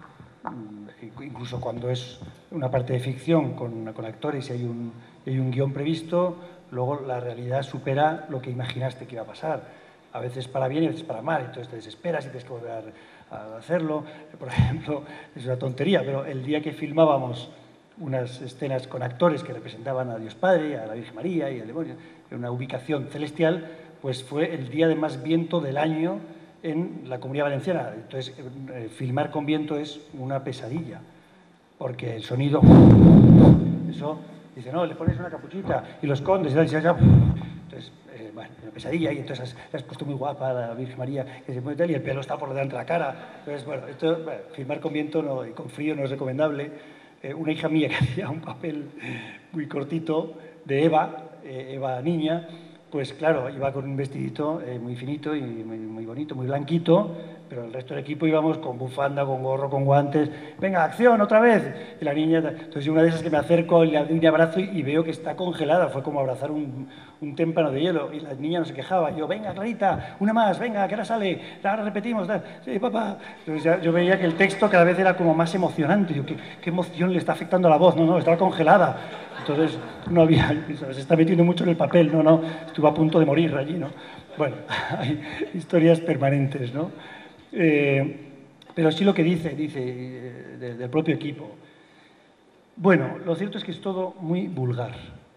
Incluso cuando es una parte de ficción con, con actores y hay un, y hay un guión previsto, luego la realidad supera lo que imaginaste que iba a pasar. A veces para bien y a veces para mal, entonces te desesperas y tienes que volver a, a hacerlo. Por ejemplo, es una tontería, pero el día que filmábamos unas escenas con actores que representaban a Dios Padre, a la Virgen María y al demonio, en una ubicación celestial, pues fue el día de más viento del año en la Comunidad Valenciana. Entonces, eh, filmar con viento es una pesadilla, porque el sonido, eso, dice, no, le pones una capuchita y los condes y tal, y ya, ya. Entonces, eh, bueno, una pesadilla, y entonces has, has puesto muy guapa a la Virgen María, que se mueve tal, y el pelo está por delante de la cara. Entonces, bueno, esto, bueno, filmar con viento no, y con frío no es recomendable. Eh, una hija mía que hacía un papel muy cortito de Eva, eh, Eva niña, pues claro, iba con un vestidito eh, muy finito y muy, muy bonito, muy blanquito, pero el resto del equipo íbamos con bufanda, con gorro, con guantes. Venga, acción, otra vez. Y la niña, entonces una de esas que me acerco y le doy un abrazo y, y veo que está congelada. Fue como abrazar un, un témpano de hielo. Y la niña no se quejaba. Yo, venga, Clarita, una más, venga, que ahora sale, ahora repetimos. Tal. Sí, papá. Entonces ya, yo veía que el texto cada vez era como más emocionante. Yo, ¿qué, qué emoción le está afectando a la voz? No, no, estaba congelada. Entonces no había, se está metiendo mucho en el papel, no, no, estuvo a punto de morir allí, ¿no? Bueno, hay historias permanentes, ¿no? Eh, pero sí lo que dice, dice eh, de, del propio equipo. Bueno, lo cierto es que es todo muy vulgar.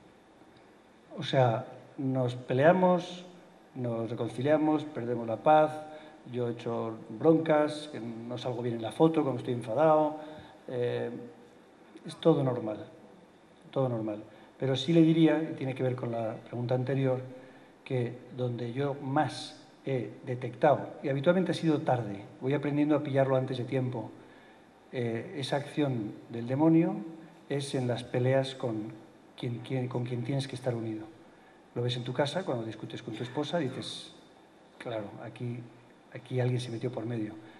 O sea, nos peleamos, nos reconciliamos, perdemos la paz, yo he hecho broncas, que no salgo bien en la foto cuando estoy enfadado, eh, es todo normal. Todo normal. Pero sí le diría, y tiene que ver con la pregunta anterior, que donde yo más he detectado, y habitualmente ha sido tarde, voy aprendiendo a pillarlo antes de tiempo, eh, esa acción del demonio es en las peleas con quien, quien, con quien tienes que estar unido. Lo ves en tu casa, cuando discutes con tu esposa, dices, claro, aquí, aquí alguien se metió por medio.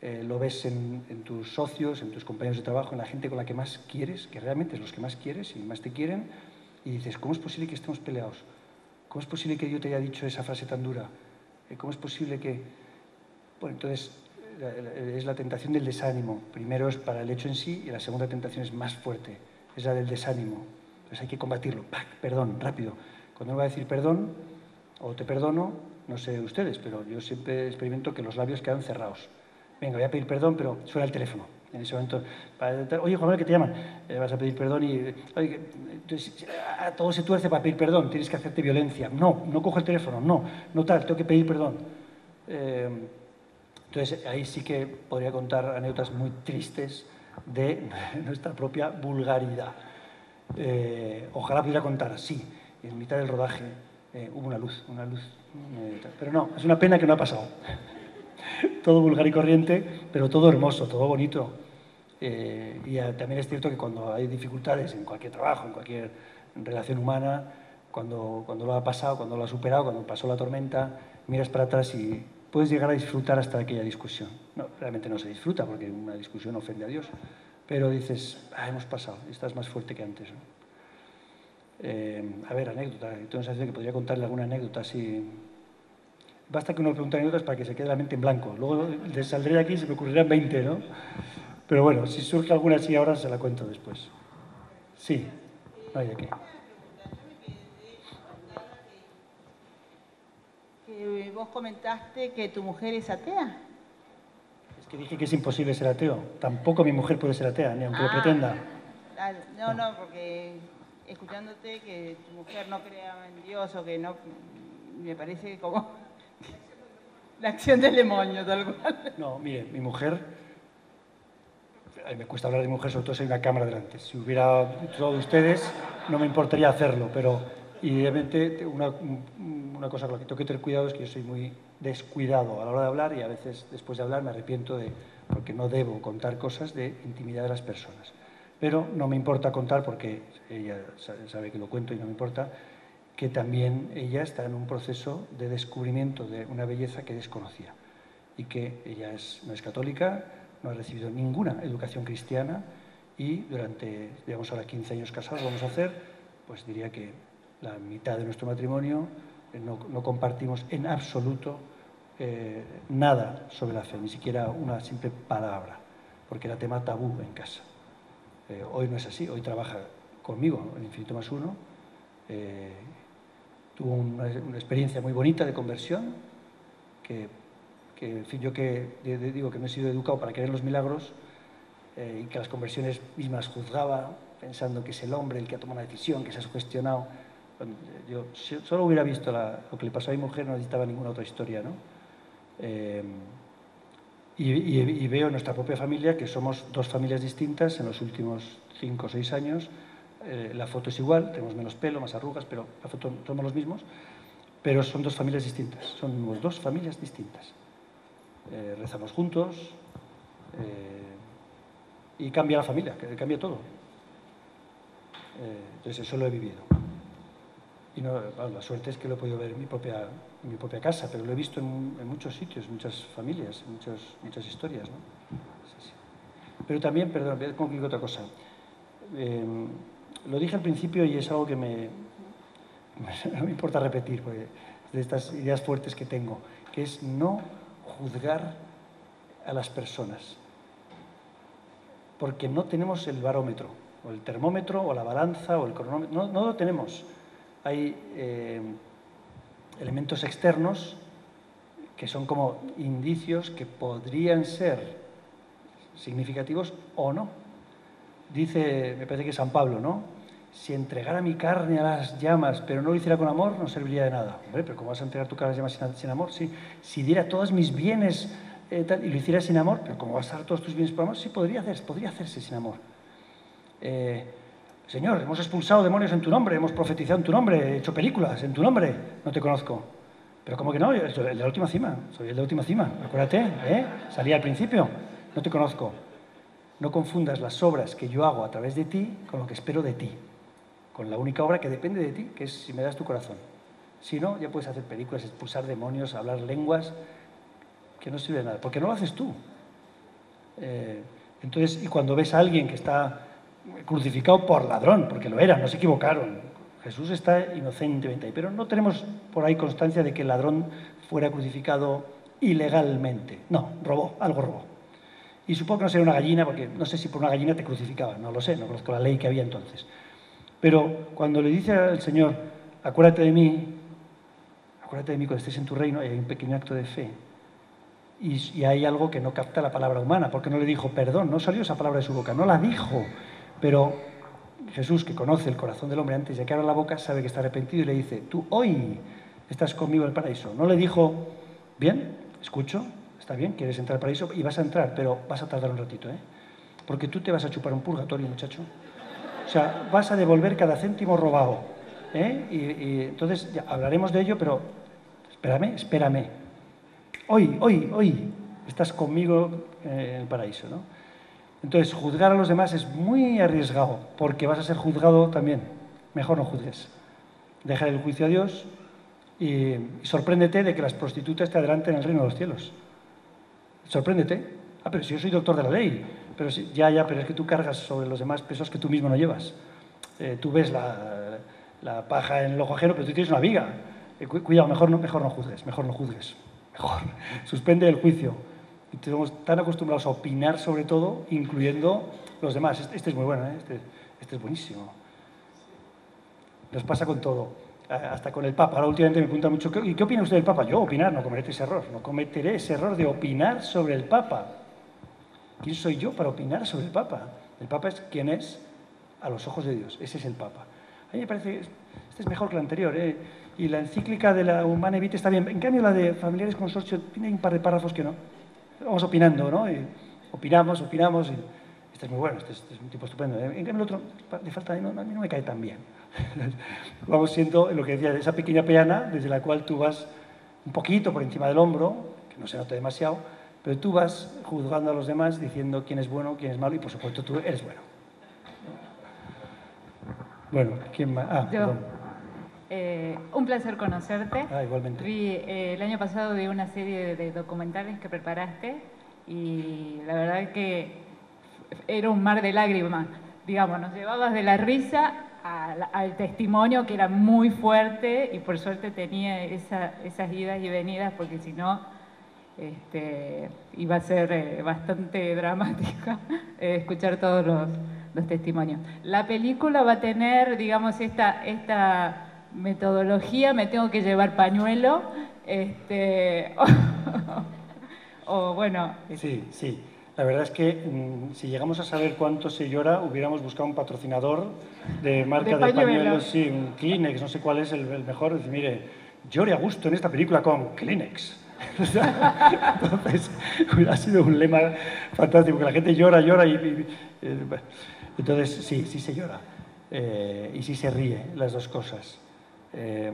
eh, lo ves en, en tus socios, en tus compañeros de trabajo, en la gente con la que más quieres, que realmente es los que más quieres y más te quieren, y dices, ¿cómo es posible que estemos peleados? ¿Cómo es posible que yo te haya dicho esa frase tan dura? ¿Cómo es posible que...? Bueno, entonces es la tentación del desánimo. Primero es para el hecho en sí y la segunda tentación es más fuerte, es la del desánimo. Entonces hay que combatirlo. ¡Pac! Perdón, rápido. Cuando uno va a decir perdón o te perdono, no sé ustedes, pero yo siempre experimento que los labios quedan cerrados. Venga, voy a pedir perdón, pero suena el teléfono. En ese momento, oye, Juan Manuel, que te llaman, eh, vas a pedir perdón y oye, entonces, a, todo se tuerce para pedir perdón, tienes que hacerte violencia. No, no cojo el teléfono, no, no tal, tengo que pedir perdón. Eh, entonces, ahí sí que podría contar anécdotas muy tristes de nuestra propia vulgaridad. Eh, ojalá pudiera contar, sí, en mitad del rodaje eh, hubo una luz, una luz, eh, pero no, es una pena que no ha pasado. Todo vulgar y corriente, pero todo hermoso, todo bonito. Eh, y a, también es cierto que cuando hay dificultades en cualquier trabajo, en cualquier relación humana, cuando, cuando lo ha pasado, cuando lo ha superado, cuando pasó la tormenta, miras para atrás y puedes llegar a disfrutar hasta aquella discusión. No, realmente no se disfruta porque una discusión ofende a Dios, pero dices, ah, hemos pasado, estás más fuerte que antes, ¿no? Eh, a ver, anécdota, tengo la sensación de que podría contarle alguna anécdota así. Basta que uno pregunte anécdotas para que se quede la mente en blanco. Luego saldré de aquí y se me ocurrirán veinte, ¿no? Pero bueno, si surge alguna así ahora, se la cuento después. Sí, no hay de qué. Que vos comentaste que tu mujer es atea. Es que dije que es imposible ser ateo. Tampoco mi mujer puede ser atea, ni aunque ah, lo pretenda. No, no, porque escuchándote que tu mujer no crea en Dios o que no... Me parece como... La acción del demonio, tal cual. No, mire, mi mujer... A mí me cuesta hablar de mi mujer, sobre todo si hay una cámara delante. Si hubiera todos ustedes, no me importaría hacerlo, pero evidentemente una, una cosa con la que tengo que tener cuidado es que yo soy muy descuidado a la hora de hablar y a veces después de hablar me arrepiento de... porque no debo contar cosas de intimidad de las personas. Pero no me importa contar porque ella sabe que lo cuento y no me importa, que también ella está en un proceso de descubrimiento de una belleza que desconocía y que ella es, no es católica, no ha recibido ninguna educación cristiana y durante, digamos ahora quince años casados vamos a hacer, pues diría que la mitad de nuestro matrimonio eh, no, no compartimos en absoluto eh, nada sobre la fe, ni siquiera una simple palabra, porque era tema tabú en casa. Eh, hoy no es así, hoy trabaja conmigo en Infinito Más Uno, eh, tuvo una, una experiencia muy bonita de conversión, que, que en fin, yo que de, de, digo que no he sido educado para creer en los milagros eh, y que las conversiones mismas juzgaba, pensando que es el hombre el que ha tomado una decisión, que se ha sugestionado. Yo solo hubiera visto la, lo que le pasó a mi mujer, no necesitaba ninguna otra historia, ¿no? Eh, y, y, y veo en nuestra propia familia que somos dos familias distintas en los últimos cinco o seis años. Eh, la foto es igual, tenemos menos pelo, más arrugas, pero la foto somos los mismos, pero son dos familias distintas, son dos familias distintas. Eh, rezamos juntos eh, y cambia la familia, cambia todo. Eh, entonces eso lo he vivido. Y no, bueno, la suerte es que lo he podido ver en mi propia, en mi propia casa, pero lo he visto en, en muchos sitios, en muchas familias, en muchos, muchas historias, ¿no? Sí, sí. Pero también, perdón, voy a concluir otra cosa. Eh, Lo dije al principio y es algo que me, no me importa repetir, porque de estas ideas fuertes que tengo, que es no juzgar a las personas, porque no tenemos el barómetro, o el termómetro, o la balanza, o el cronómetro, no, no lo tenemos. Hay eh, elementos externos que son como indicios que podrían ser significativos o no. Dice, me parece que San Pablo, ¿no? Si entregara mi carne a las llamas, pero no lo hiciera con amor, no serviría de nada. Hombre, pero ¿cómo vas a entregar tu carne a las llamas sin, sin amor? Sí. Si diera todos mis bienes eh, tal, y lo hiciera sin amor, pero ¿cómo vas a dar todos tus bienes por amor? Sí, podría hacerse, podría hacerse sin amor. Eh, Señor, hemos expulsado demonios en tu nombre, hemos profetizado en tu nombre, he hecho películas en tu nombre, no te conozco. Pero ¿cómo que no? Yo, el de la última cima, soy el de la última cima, acuérdate, ¿eh? Salí al principio, no te conozco. No confundas las obras que yo hago a través de ti con lo que espero de ti, con la única obra que depende de ti, que es si me das tu corazón. Si no, ya puedes hacer películas, expulsar demonios, hablar lenguas, que no sirve de nada, porque no lo haces tú. Eh, entonces, y cuando ves a alguien que está crucificado por ladrón, porque lo era, no se equivocaron, Jesús está inocentemente ahí, pero no tenemos por ahí constancia de que el ladrón fuera crucificado ilegalmente. No, robó, algo robó. Y supongo que no sería una gallina, porque no sé si por una gallina te crucificaban, no lo sé, no conozco la ley que había entonces. Pero cuando le dice al Señor, acuérdate de mí, acuérdate de mí cuando estés en tu reino, hay un pequeño acto de fe. Y, y hay algo que no capta la palabra humana, porque no le dijo perdón, no salió esa palabra de su boca, no la dijo. Pero Jesús, que conoce el corazón del hombre antes de que abra la boca, sabe que está arrepentido y le dice, tú hoy estás conmigo en el paraíso. No le dijo, bien, escucho, está bien, quieres entrar al paraíso y vas a entrar, pero vas a tardar un ratito, ¿eh? Porque tú te vas a chupar un purgatorio, muchacho. O sea, vas a devolver cada céntimo robado, ¿eh? Y, y entonces ya hablaremos de ello, pero espérame, espérame. Hoy, hoy, hoy estás conmigo en el paraíso, ¿no? Entonces, juzgar a los demás es muy arriesgado, porque vas a ser juzgado también. Mejor no juzgues. Deja el juicio a Dios y, y sorpréndete de que las prostitutas te adelanten en el reino de los cielos. Sorpréndete. Ah, pero si yo soy doctor de la ley. Pero si, ya, ya, pero es que tú cargas sobre los demás pesos que tú mismo no llevas. Eh, tú ves la, la paja en el ojo ajeno, pero tú tienes una viga. Eh, cu cuidado, mejor no, mejor no juzgues, mejor no juzgues. Mejor. Suspende el juicio. Estamos tan acostumbrados a opinar sobre todo, incluyendo los demás. Este, este es muy bueno, ¿eh? este, este es buenísimo. Nos pasa con todo, hasta con el Papa. Ahora últimamente me preguntan mucho, ¿y qué opina usted del Papa? Yo, opinar, no cometeré ese error. No cometeré ese error de opinar sobre el Papa. ¿Quién soy yo para opinar sobre el Papa? El Papa es quien es a los ojos de Dios. Ese es el Papa. A mí me parece que este es mejor que la anterior, ¿eh? Y la encíclica de la Humanae Vitae está bien. En cambio, la de Familiares Consorcio tiene un par de párrafos que no. Vamos opinando, ¿no? Y opinamos, opinamos. Y este es muy bueno, este es, este es un tipo estupendo. En cambio, el otro, le falta, no, a mí no me cae tan bien. Vamos siendo, lo que decía, esa pequeña peana desde la cual tú vas un poquito por encima del hombro, que no se note demasiado, pero tú vas juzgando a los demás diciendo quién es bueno, quién es malo, y por supuesto tú eres bueno. Bueno, ¿quién más? Ah, Yo. perdón. Eh, un placer conocerte. Ah, igualmente. Vi, eh, el año pasado vi una serie de, de documentales que preparaste y la verdad que era un mar de lágrimas. Digamos, nos llevabas de la risa al, al testimonio que era muy fuerte y por suerte tenía esa, esas idas y venidas porque si no este, iba a ser eh, bastante dramática eh, escuchar todos los, los testimonios. La película va a tener, digamos, esta... esta metodología, me tengo que llevar pañuelo, este, o, o bueno... Sí, sí. La verdad es que mmm, si llegamos a saber cuánto se llora, hubiéramos buscado un patrocinador de marca de, de pañuelos, sí, un Kleenex, no sé cuál es el, el mejor. Decir, mire, llore a gusto en esta película con Kleenex. Entonces, hubiera sido un lema fantástico, que la gente llora, llora y... y eh, entonces, sí, sí se llora. Eh, y sí se ríe, las dos cosas. Eh,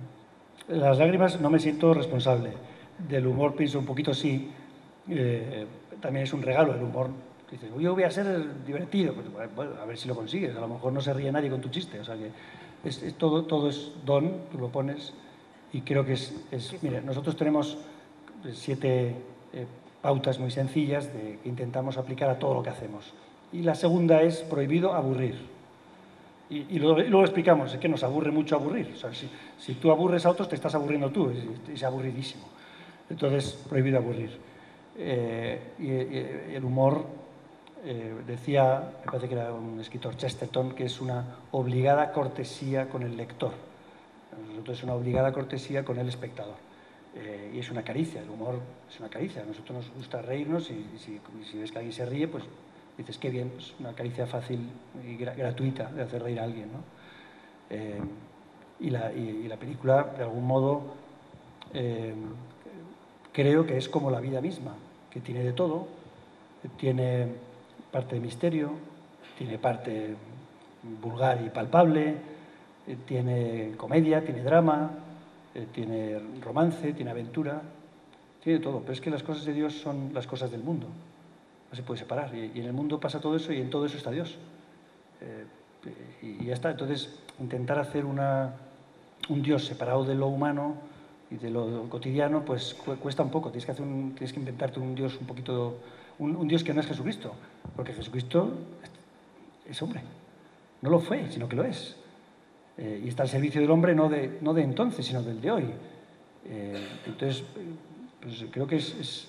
las lágrimas no me siento responsable. Del humor pienso un poquito sí. Eh, también es un regalo el humor. Dices, yo voy a ser divertido. Pues, bueno, a ver si lo consigues. A lo mejor no se ríe nadie con tu chiste. O sea que es, es todo, todo es don, tú lo pones. Y creo que es... es mira, nosotros tenemos siete eh, pautas muy sencillas de, que intentamos aplicar a todo lo que hacemos. Y la segunda es prohibido aburrir. Y, y, luego, y luego explicamos, es que nos aburre mucho aburrir. O sea, si, si tú aburres a otros, te estás aburriendo tú, es, es aburridísimo. Entonces, prohibido aburrir. Eh, y, y el humor, eh, decía, me parece que era un escritor, Chesterton, que es una obligada cortesía con el lector. Nosotros es una obligada cortesía con el espectador. Eh, y es una caricia, el humor es una caricia. A nosotros nos gusta reírnos y, y, si, y si ves que alguien se ríe, pues dices, qué bien, pues una caricia fácil y gra gratuita de hacer reír a alguien, ¿no? Eh, y, la, y, y la película, de algún modo, eh, creo que es como la vida misma, que tiene de todo, tiene parte de misterio, tiene parte vulgar y palpable, eh, tiene comedia, tiene drama, eh, tiene romance, tiene aventura, tiene todo. Pero es que las cosas de Dios son las cosas del mundo. No se puede separar. Y, y en el mundo pasa todo eso y en todo eso está Dios. Eh, y, y ya está. Entonces, intentar hacer una, un Dios separado de lo humano y de lo cotidiano, pues cu cuesta un poco. Tienes que, hacer un, tienes que inventarte un Dios un poquito un, un Dios que no es Jesucristo, porque Jesucristo es hombre. No lo fue, sino que lo es. Eh, y está al servicio del hombre no de, no de entonces, sino del de hoy. Eh, entonces, pues creo que es, es,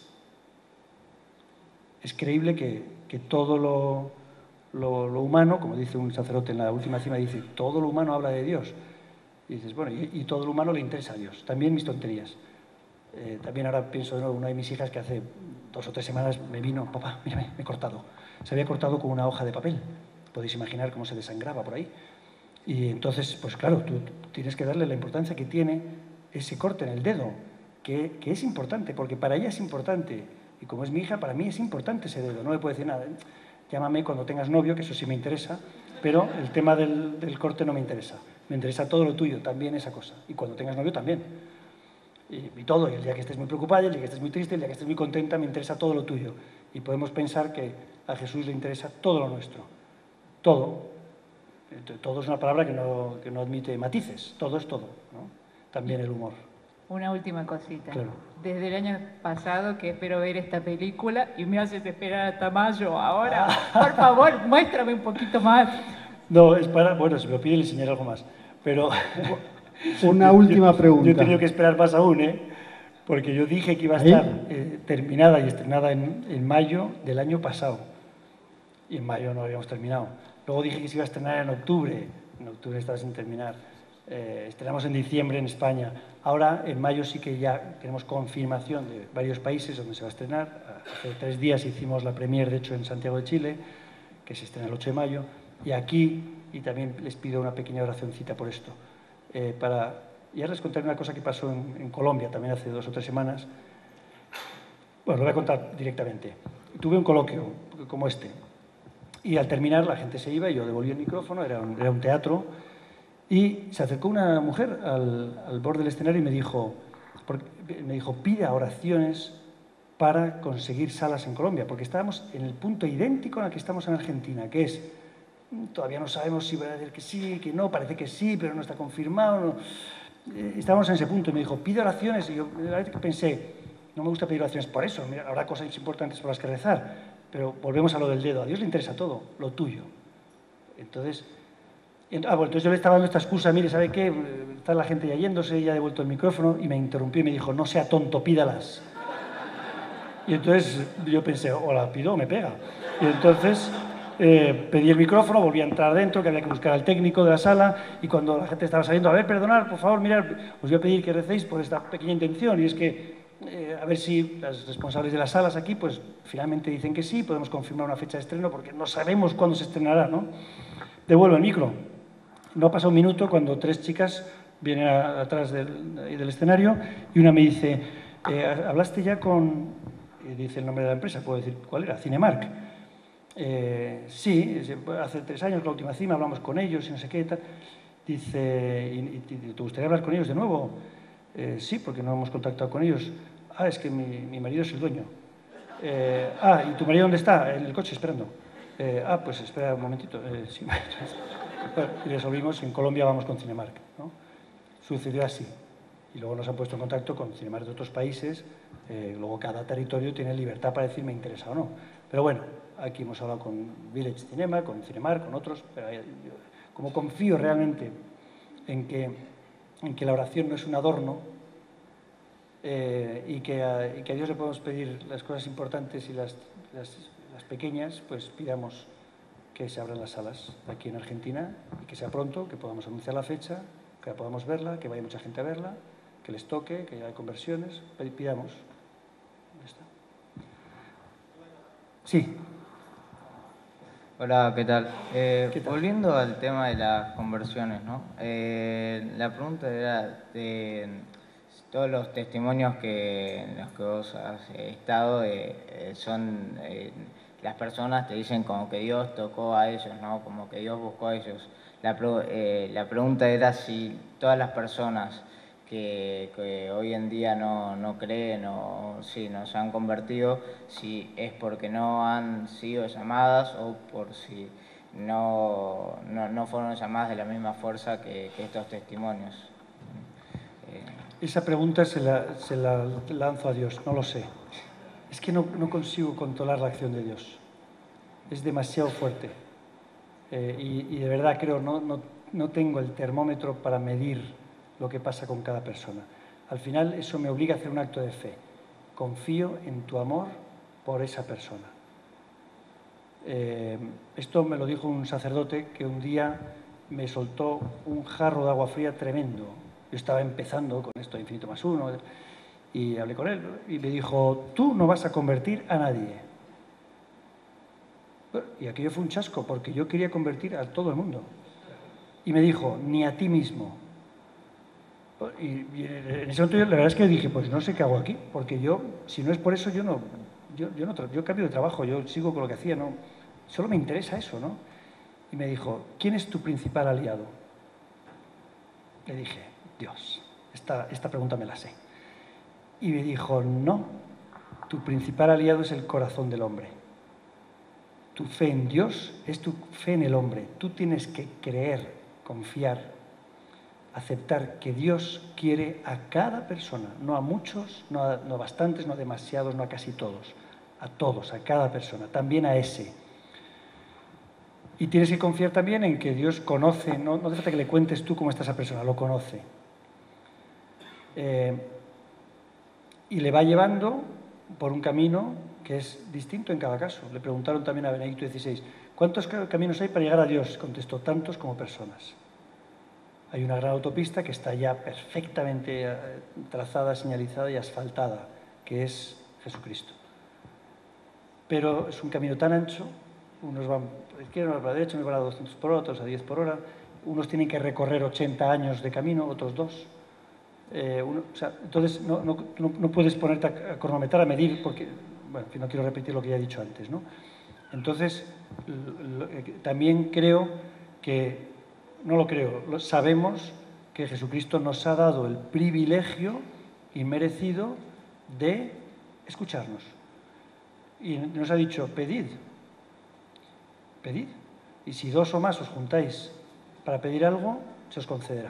es creíble que, que todo lo, lo, lo humano, como dice un sacerdote en la última cima, dice, todo lo humano habla de Dios. Y dices, bueno, y, y todo lo humano le interesa a Dios, también mis tonterías. Eh, también ahora pienso de nuevo, una de mis hijas que hace dos o tres semanas me vino, papá, mírame, me he cortado. Se había cortado con una hoja de papel. Podéis imaginar cómo se desangraba por ahí. Y entonces, pues claro, tú, tú tienes que darle la importancia que tiene ese corte en el dedo, que, que es importante, porque para ella es importante. Y como es mi hija, para mí es importante ese dedo. No le puedo decir nada. Llámame cuando tengas novio, que eso sí me interesa, pero el tema del, del corte no me interesa. Me interesa todo lo tuyo, también esa cosa. Y cuando tengas novio, también. Y, y todo. Y el día que estés muy preocupada, el día que estés muy triste, el día que estés muy contenta, me interesa todo lo tuyo. Y podemos pensar que a Jesús le interesa todo lo nuestro. Todo. Todo es una palabra que no, que no admite matices. Todo es todo, ¿no? También el humor. Una última cosita. Claro. Desde el año pasado que espero ver esta película y me haces esperar hasta mayo ahora. Por favor, muéstrame un poquito más. No, es para... Bueno, si me lo pide le enseñaré algo más. Pero... Una última yo, pregunta. Yo he tenido que esperar más aún, ¿eh? Porque yo dije que iba a estar eh, terminada y estrenada en, en mayo del año pasado. Y en mayo no habíamos terminado. Luego dije que se iba a estrenar en octubre. En octubre estaba sin terminar. Eh, estrenamos en diciembre en España. Ahora, en mayo sí que ya tenemos confirmación de varios países donde se va a estrenar. Hace tres días hicimos la premier, de hecho, en Santiago de Chile, que se estrena el ocho de mayo. Y aquí, y también les pido una pequeña oracioncita por esto. Eh, para, y ahora les contaré una cosa que pasó en, en Colombia también hace dos o tres semanas. Bueno, lo voy a contar directamente. Tuve un coloquio como este. Y al terminar la gente se iba y yo devolví el micrófono, era un, era un teatro, y se acercó una mujer al, al borde del escenario y me dijo, porque, me dijo, pida oraciones para conseguir salas en Colombia, porque estábamos en el punto idéntico en el que estamos en Argentina, que es, todavía no sabemos si va a decir que sí, que no, parece que sí, pero no está confirmado. No. Eh, estábamos en ese punto y me dijo, pide oraciones, y yo la verdad que pensé, no me gusta pedir oraciones por eso, mira, habrá cosas importantes por las que rezar. Pero volvemos a lo del dedo. A Dios le interesa todo, lo tuyo. Entonces, ah, bueno, entonces yo le estaba dando esta excusa, mire, ¿sabe qué? Está la gente ya yéndose, ya ha devuelto el micrófono, y me interrumpió y me dijo, no sea tonto, pídalas. Y entonces yo pensé, o la pido o me pega. Y entonces eh, pedí el micrófono, volví a entrar dentro, que había que buscar al técnico de la sala, y cuando la gente estaba saliendo, a ver, perdonad, por favor, mirad, os voy a pedir que recéis por esta pequeña intención, y es que Eh, a ver si las responsables de las salas aquí pues finalmente dicen que sí, podemos confirmar una fecha de estreno porque no sabemos cuándo se estrenará, ¿no? Devuelvo el micro. No pasa un minuto cuando tres chicas vienen a, atrás del, del escenario y una me dice, eh, ¿hablaste ya con...? Eh, dice el nombre de la empresa, puedo decir cuál era, Cinemark. Eh, sí, hace tres años, la última cima, hablamos con ellos y no sé qué tal. Dice, ¿y, y, ¿te gustaría hablar con ellos de nuevo? Eh, sí, porque no hemos contactado con ellos. Ah, es que mi, mi marido es el dueño. Eh, ah, ¿y tu marido dónde está? En el coche, esperando. Eh, ah, pues espera un momentito. Eh, sí. Y resolvimos, en Colombia vamos con Cinemark, ¿no? Sucedió así. Y luego nos han puesto en contacto con Cinemark de otros países. Eh, luego cada territorio tiene libertad para decir me interesa o no. Pero bueno, aquí hemos hablado con Village Cinema, con Cinemark, con otros. Pero yo, como confío realmente en que... en que la oración no es un adorno eh, y, que a, y que a Dios le podemos pedir las cosas importantes y las, las, las pequeñas, pues pidamos que se abran las salas aquí en Argentina y que sea pronto, que podamos anunciar la fecha, que podamos verla, que vaya mucha gente a verla, que les toque, que haya conversiones, pidamos. ¿Dónde está? Sí. Hola, ¿qué tal? Eh, ¿Qué tal? Volviendo al tema de las conversiones, ¿no? Eh, la pregunta era de todos los testimonios que, en los que vos has estado, eh, eh, son, eh, las personas te dicen como que Dios tocó a ellos, ¿no? Como que Dios buscó a ellos. La, eh, la pregunta era si todas las personas que, que hoy en día no, no creen o sí, no se han convertido, si es porque no han sido llamadas o por si no, no, no fueron llamadas de la misma fuerza que, que estos testimonios. Eh. Esa pregunta se la, se la lanzo a Dios, no lo sé. es que no, no consigo controlar la acción de Dios. Es demasiado fuerte. Eh, y, y de verdad creo, no, no, no tengo el termómetro para medir lo que pasa con cada persona. Al final eso me obliga a hacer un acto de fe. Confío en tu amor por esa persona. Eh, esto me lo dijo un sacerdote que un día me soltó un jarro de agua fría tremendo. Yo estaba empezando con esto de infinito más uno y hablé con él y me dijo, tú no vas a convertir a nadie. Y aquello fue un chasco porque yo quería convertir a todo el mundo. Y me dijo, ni a ti mismo. Y, y en ese momento yo, la verdad es que dije, pues no sé qué hago aquí, porque yo, si no es por eso, yo no, yo, yo no, yo cambio de trabajo, yo sigo con lo que hacía, no, solo me interesa eso, ¿no? Y me dijo, ¿quién es tu principal aliado? Le dije, Dios, esta, esta pregunta me la sé. Y me dijo, no, tu principal aliado es el corazón del hombre. Tu fe en Dios es tu fe en el hombre. Tú tienes que creer, confiar, aceptar que Dios quiere a cada persona, no a muchos, no a, no a bastantes, no a demasiados, no a casi todos, a todos, a cada persona, también a ese. Y tienes que confiar también en que Dios conoce, no, no hace falta que le cuentes tú cómo está esa persona, lo conoce. Eh, y le va llevando por un camino que es distinto en cada caso. Le preguntaron también a Benedicto dieciséis, ¿cuántos caminos hay para llegar a Dios? Contestó, tantos como personas. Hay una gran autopista que está ya perfectamente trazada, señalizada y asfaltada, que es Jesucristo. Pero es un camino tan ancho, unos van por la izquierda, otros por la derecha, unos van a doscientos por hora, otros a diez por hora, unos tienen que recorrer ochenta años de camino, otros dos. Eh, uno, o sea, entonces no, no, no puedes ponerte a cronometrar, a medir, porque, bueno, no quiero repetir lo que ya he dicho antes, ¿no? Entonces, lo, también creo que, no lo creo, lo, sabemos que Jesucristo nos ha dado el privilegio inmerecido de escucharnos. Y nos ha dicho, pedid, pedid, y si dos o más os juntáis para pedir algo, se os concederá.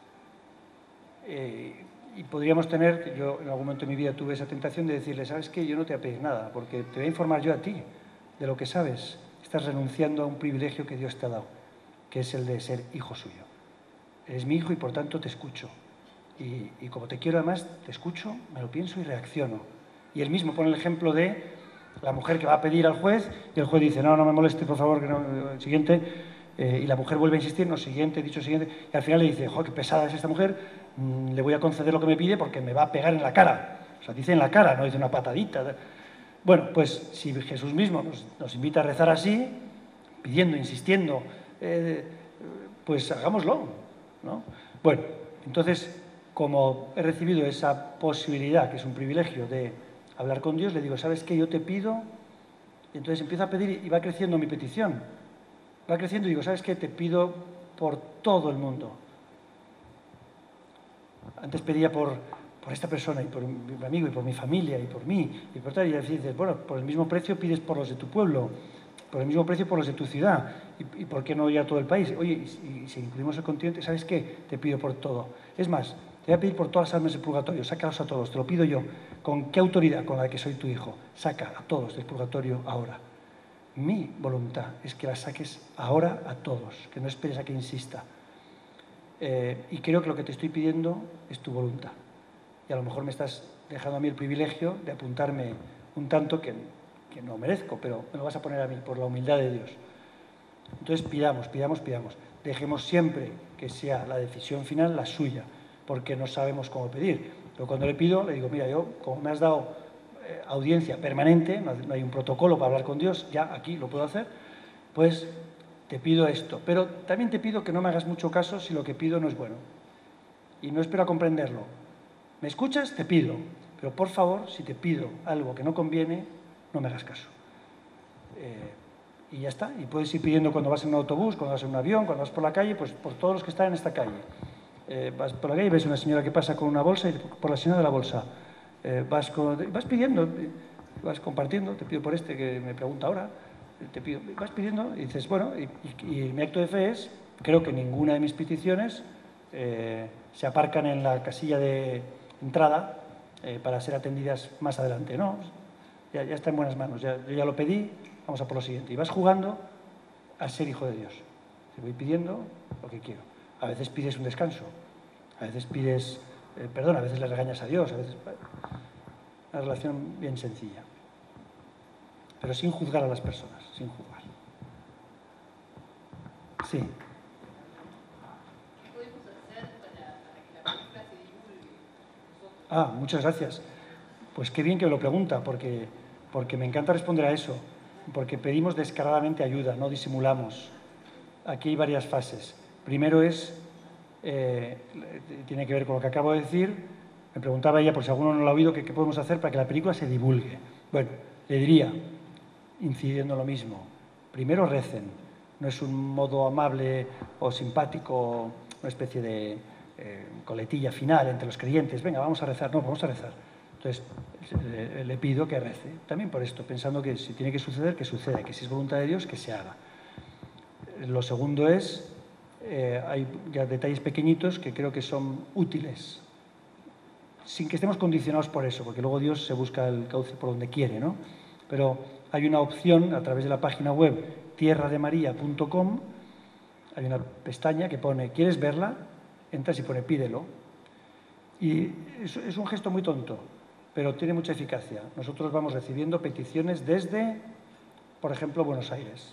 Eh, y podríamos tener, yo en algún momento de mi vida tuve esa tentación de decirle, ¿sabes qué? Yo no te voy a pedir nada, porque te voy a informar yo a ti de lo que sabes. Estás renunciando a un privilegio que Dios te ha dado, que es el de ser hijo suyo. Eres mi hijo y por tanto te escucho. Y, y como te quiero además, te escucho, me lo pienso y reacciono. Y él mismo pone el ejemplo de la mujer que va a pedir al juez y el juez dice, no, no me moleste, por favor, que no, el siguiente. Eh, y la mujer vuelve a insistir, no, siguiente, dicho siguiente. Y al final le dice, joder, qué pesada es esta mujer. Le voy a conceder lo que me pide porque me va a pegar en la cara. O sea, dice en la cara, no dice una patadita. Bueno, pues si Jesús mismo nos, nos invita a rezar así, pidiendo, insistiendo, eh, pues hagámoslo, ¿no? Bueno, entonces, como he recibido esa posibilidad, que es un privilegio de hablar con Dios, le digo, ¿sabes qué? Yo te pido, y entonces empiezo a pedir y va creciendo mi petición. Va creciendo y digo, ¿sabes qué? Te pido por todo el mundo. Antes pedía por, por esta persona y por mi amigo y por mi familia y por mí y por tal, y dices, bueno, por el mismo precio pides por los de tu pueblo, por el mismo precio por los de tu ciudad, y, y ¿por qué no ir a todo el país? Oye, y, y si incluimos el continente, ¿sabes qué? Te pido por todo. Es más, te voy a pedir por todas las almas del purgatorio, sácalos a todos, te lo pido yo. ¿Con qué autoridad? Con la que soy tu hijo. Saca a todos del purgatorio ahora. Mi voluntad es que las saques ahora a todos, que no esperes a que insista. Eh, y creo que lo que te estoy pidiendo es tu voluntad. Y a lo mejor me estás dejando a mí el privilegio de apuntarme un tanto que, que no merezco, pero me lo vas a poner a mí por la humildad de Dios. Entonces pidamos, pidamos, pidamos. Dejemos siempre que sea la decisión final la suya, porque no sabemos cómo pedir. Pero cuando le pido, le digo, mira, yo, como me has dado eh, audiencia permanente, no, no hay un protocolo para hablar con Dios, ya aquí lo puedo hacer, pues te pido esto, pero también te pido que no me hagas mucho caso si lo que pido no es bueno. Y no espero a comprenderlo. ¿Me escuchas? Te pido. Pero por favor, si te pido algo que no conviene, no me hagas caso. Eh, y ya está. Y puedes ir pidiendo cuando vas en un autobús, cuando vas en un avión, cuando vas por la calle, pues por todos los que están en esta calle. Eh, vas por la calle y ves una señora que pasa con una bolsa y por la señora de la bolsa. Eh, vas, con, vas pidiendo, vas compartiendo, te pido por este que me pregunta ahora. Te pido, vas pidiendo y dices, bueno, y, y, y mi acto de fe es, creo que ninguna de mis peticiones eh, se aparcan en la casilla de entrada eh, para ser atendidas más adelante, ¿no? ya, ya está en buenas manos, ya, yo ya lo pedí, vamos a por lo siguiente. Y vas jugando a ser hijo de Dios. Te voy pidiendo lo que quiero. A veces pides un descanso, a veces pides eh, perdón, a veces le regañas a Dios, a veces... Una relación bien sencilla, pero sin juzgar a las personas, sin juzgar. Sí. ¿Qué podemos hacer para, para que la película se divulgue? Nosotros? Ah, muchas gracias. Pues qué bien que me lo pregunta, porque, porque me encanta responder a eso, porque pedimos descaradamente ayuda, no disimulamos. Aquí hay varias fases. Primero es, eh, tiene que ver con lo que acabo de decir. Me preguntaba ella, por si alguno no lo ha oído, que qué podemos hacer para que la película se divulgue. Bueno, le diría, incidiendo en lo mismo, primero recen. No es un modo amable o simpático, una especie de eh, coletilla final entre los creyentes. Venga, vamos a rezar. No, vamos a rezar. Entonces, le, le pido que rece. También por esto, pensando que si tiene que suceder, que suceda. Que si es voluntad de Dios, que se haga. Lo segundo es, eh, hay ya detalles pequeñitos que creo que son útiles, sin que estemos condicionados por eso, porque luego Dios se busca el cauce por donde quiere, ¿no? Pero hay una opción a través de la página web tierra de maría punto com, hay una pestaña que pone ¿quieres verla? Entras y pone pídelo. Y es, es un gesto muy tonto, pero tiene mucha eficacia. Nosotros vamos recibiendo peticiones desde, por ejemplo, Buenos Aires.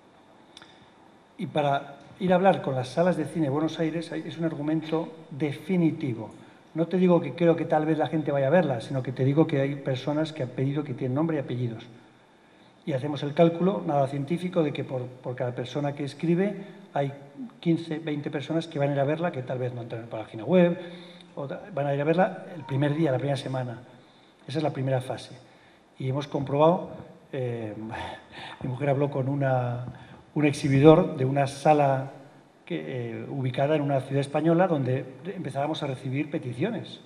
Y para ir a hablar con las salas de cine de Buenos Aires es un argumento definitivo. No te digo que creo que tal vez la gente vaya a verla, sino que te digo que hay personas que han pedido que tienen nombre y apellidos. Y hacemos el cálculo, nada científico, de que por, por cada persona que escribe hay quince, veinte personas que van a ir a verla, que tal vez no entran en la página web, o van a ir a verla el primer día, la primera semana. Esa es la primera fase. Y hemos comprobado, eh, mi mujer habló con una, un exhibidor de una sala que, eh, ubicada en una ciudad española donde empezábamos a recibir peticiones.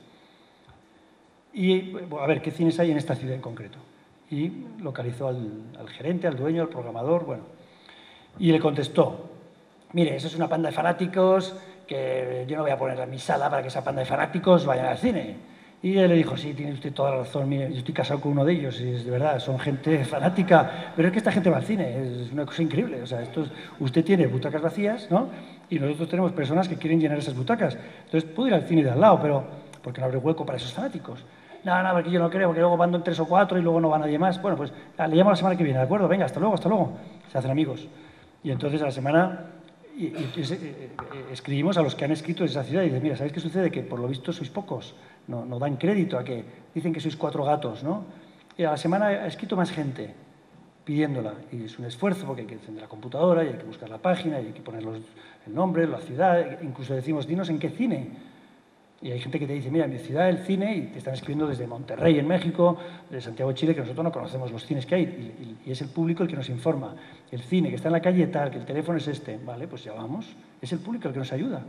Y, a ver, ¿qué cines hay en esta ciudad en concreto? Y localizó al, al gerente, al dueño, al programador, bueno. Y le contestó, mire, eso es una panda de fanáticos que yo no voy a poner en mi sala para que esa panda de fanáticos vayan al cine. Y él le dijo, sí, tiene usted toda la razón, mire, yo estoy casado con uno de ellos y es de verdad, son gente fanática, pero es que esta gente va al cine, es una cosa increíble. O sea, esto es, usted tiene butacas vacías, ¿no? Y nosotros tenemos personas que quieren llenar esas butacas. Entonces, puedo ir al cine de al lado, pero porque no abre hueco para esos fanáticos. No, no, porque yo no creo, porque luego van tres o cuatro y luego no va nadie más. Bueno, pues le llamo la semana que viene, ¿de acuerdo? Venga, hasta luego, hasta luego. Se hacen amigos. Y entonces a la semana y, y, y, eh, escribimos a los que han escrito de esa ciudad y dicen, mira, ¿sabéis qué sucede? Que por lo visto sois pocos. No, no dan crédito a que dicen que sois cuatro gatos, ¿no? Y a la semana ha escrito más gente pidiéndola. Y es un esfuerzo porque hay que encender la computadora y hay que buscar la página y hay que poner los, el nombre, la ciudad. Incluso decimos, dinos en qué cine. Y hay gente que te dice, mira, en mi ciudad el cine, y te están escribiendo desde Monterrey, en México, de Santiago de Chile, que nosotros no conocemos los cines que hay, y, y, y es el público el que nos informa. El cine, que está en la calle tal, que el teléfono es este, vale, pues ya vamos, es el público el que nos ayuda.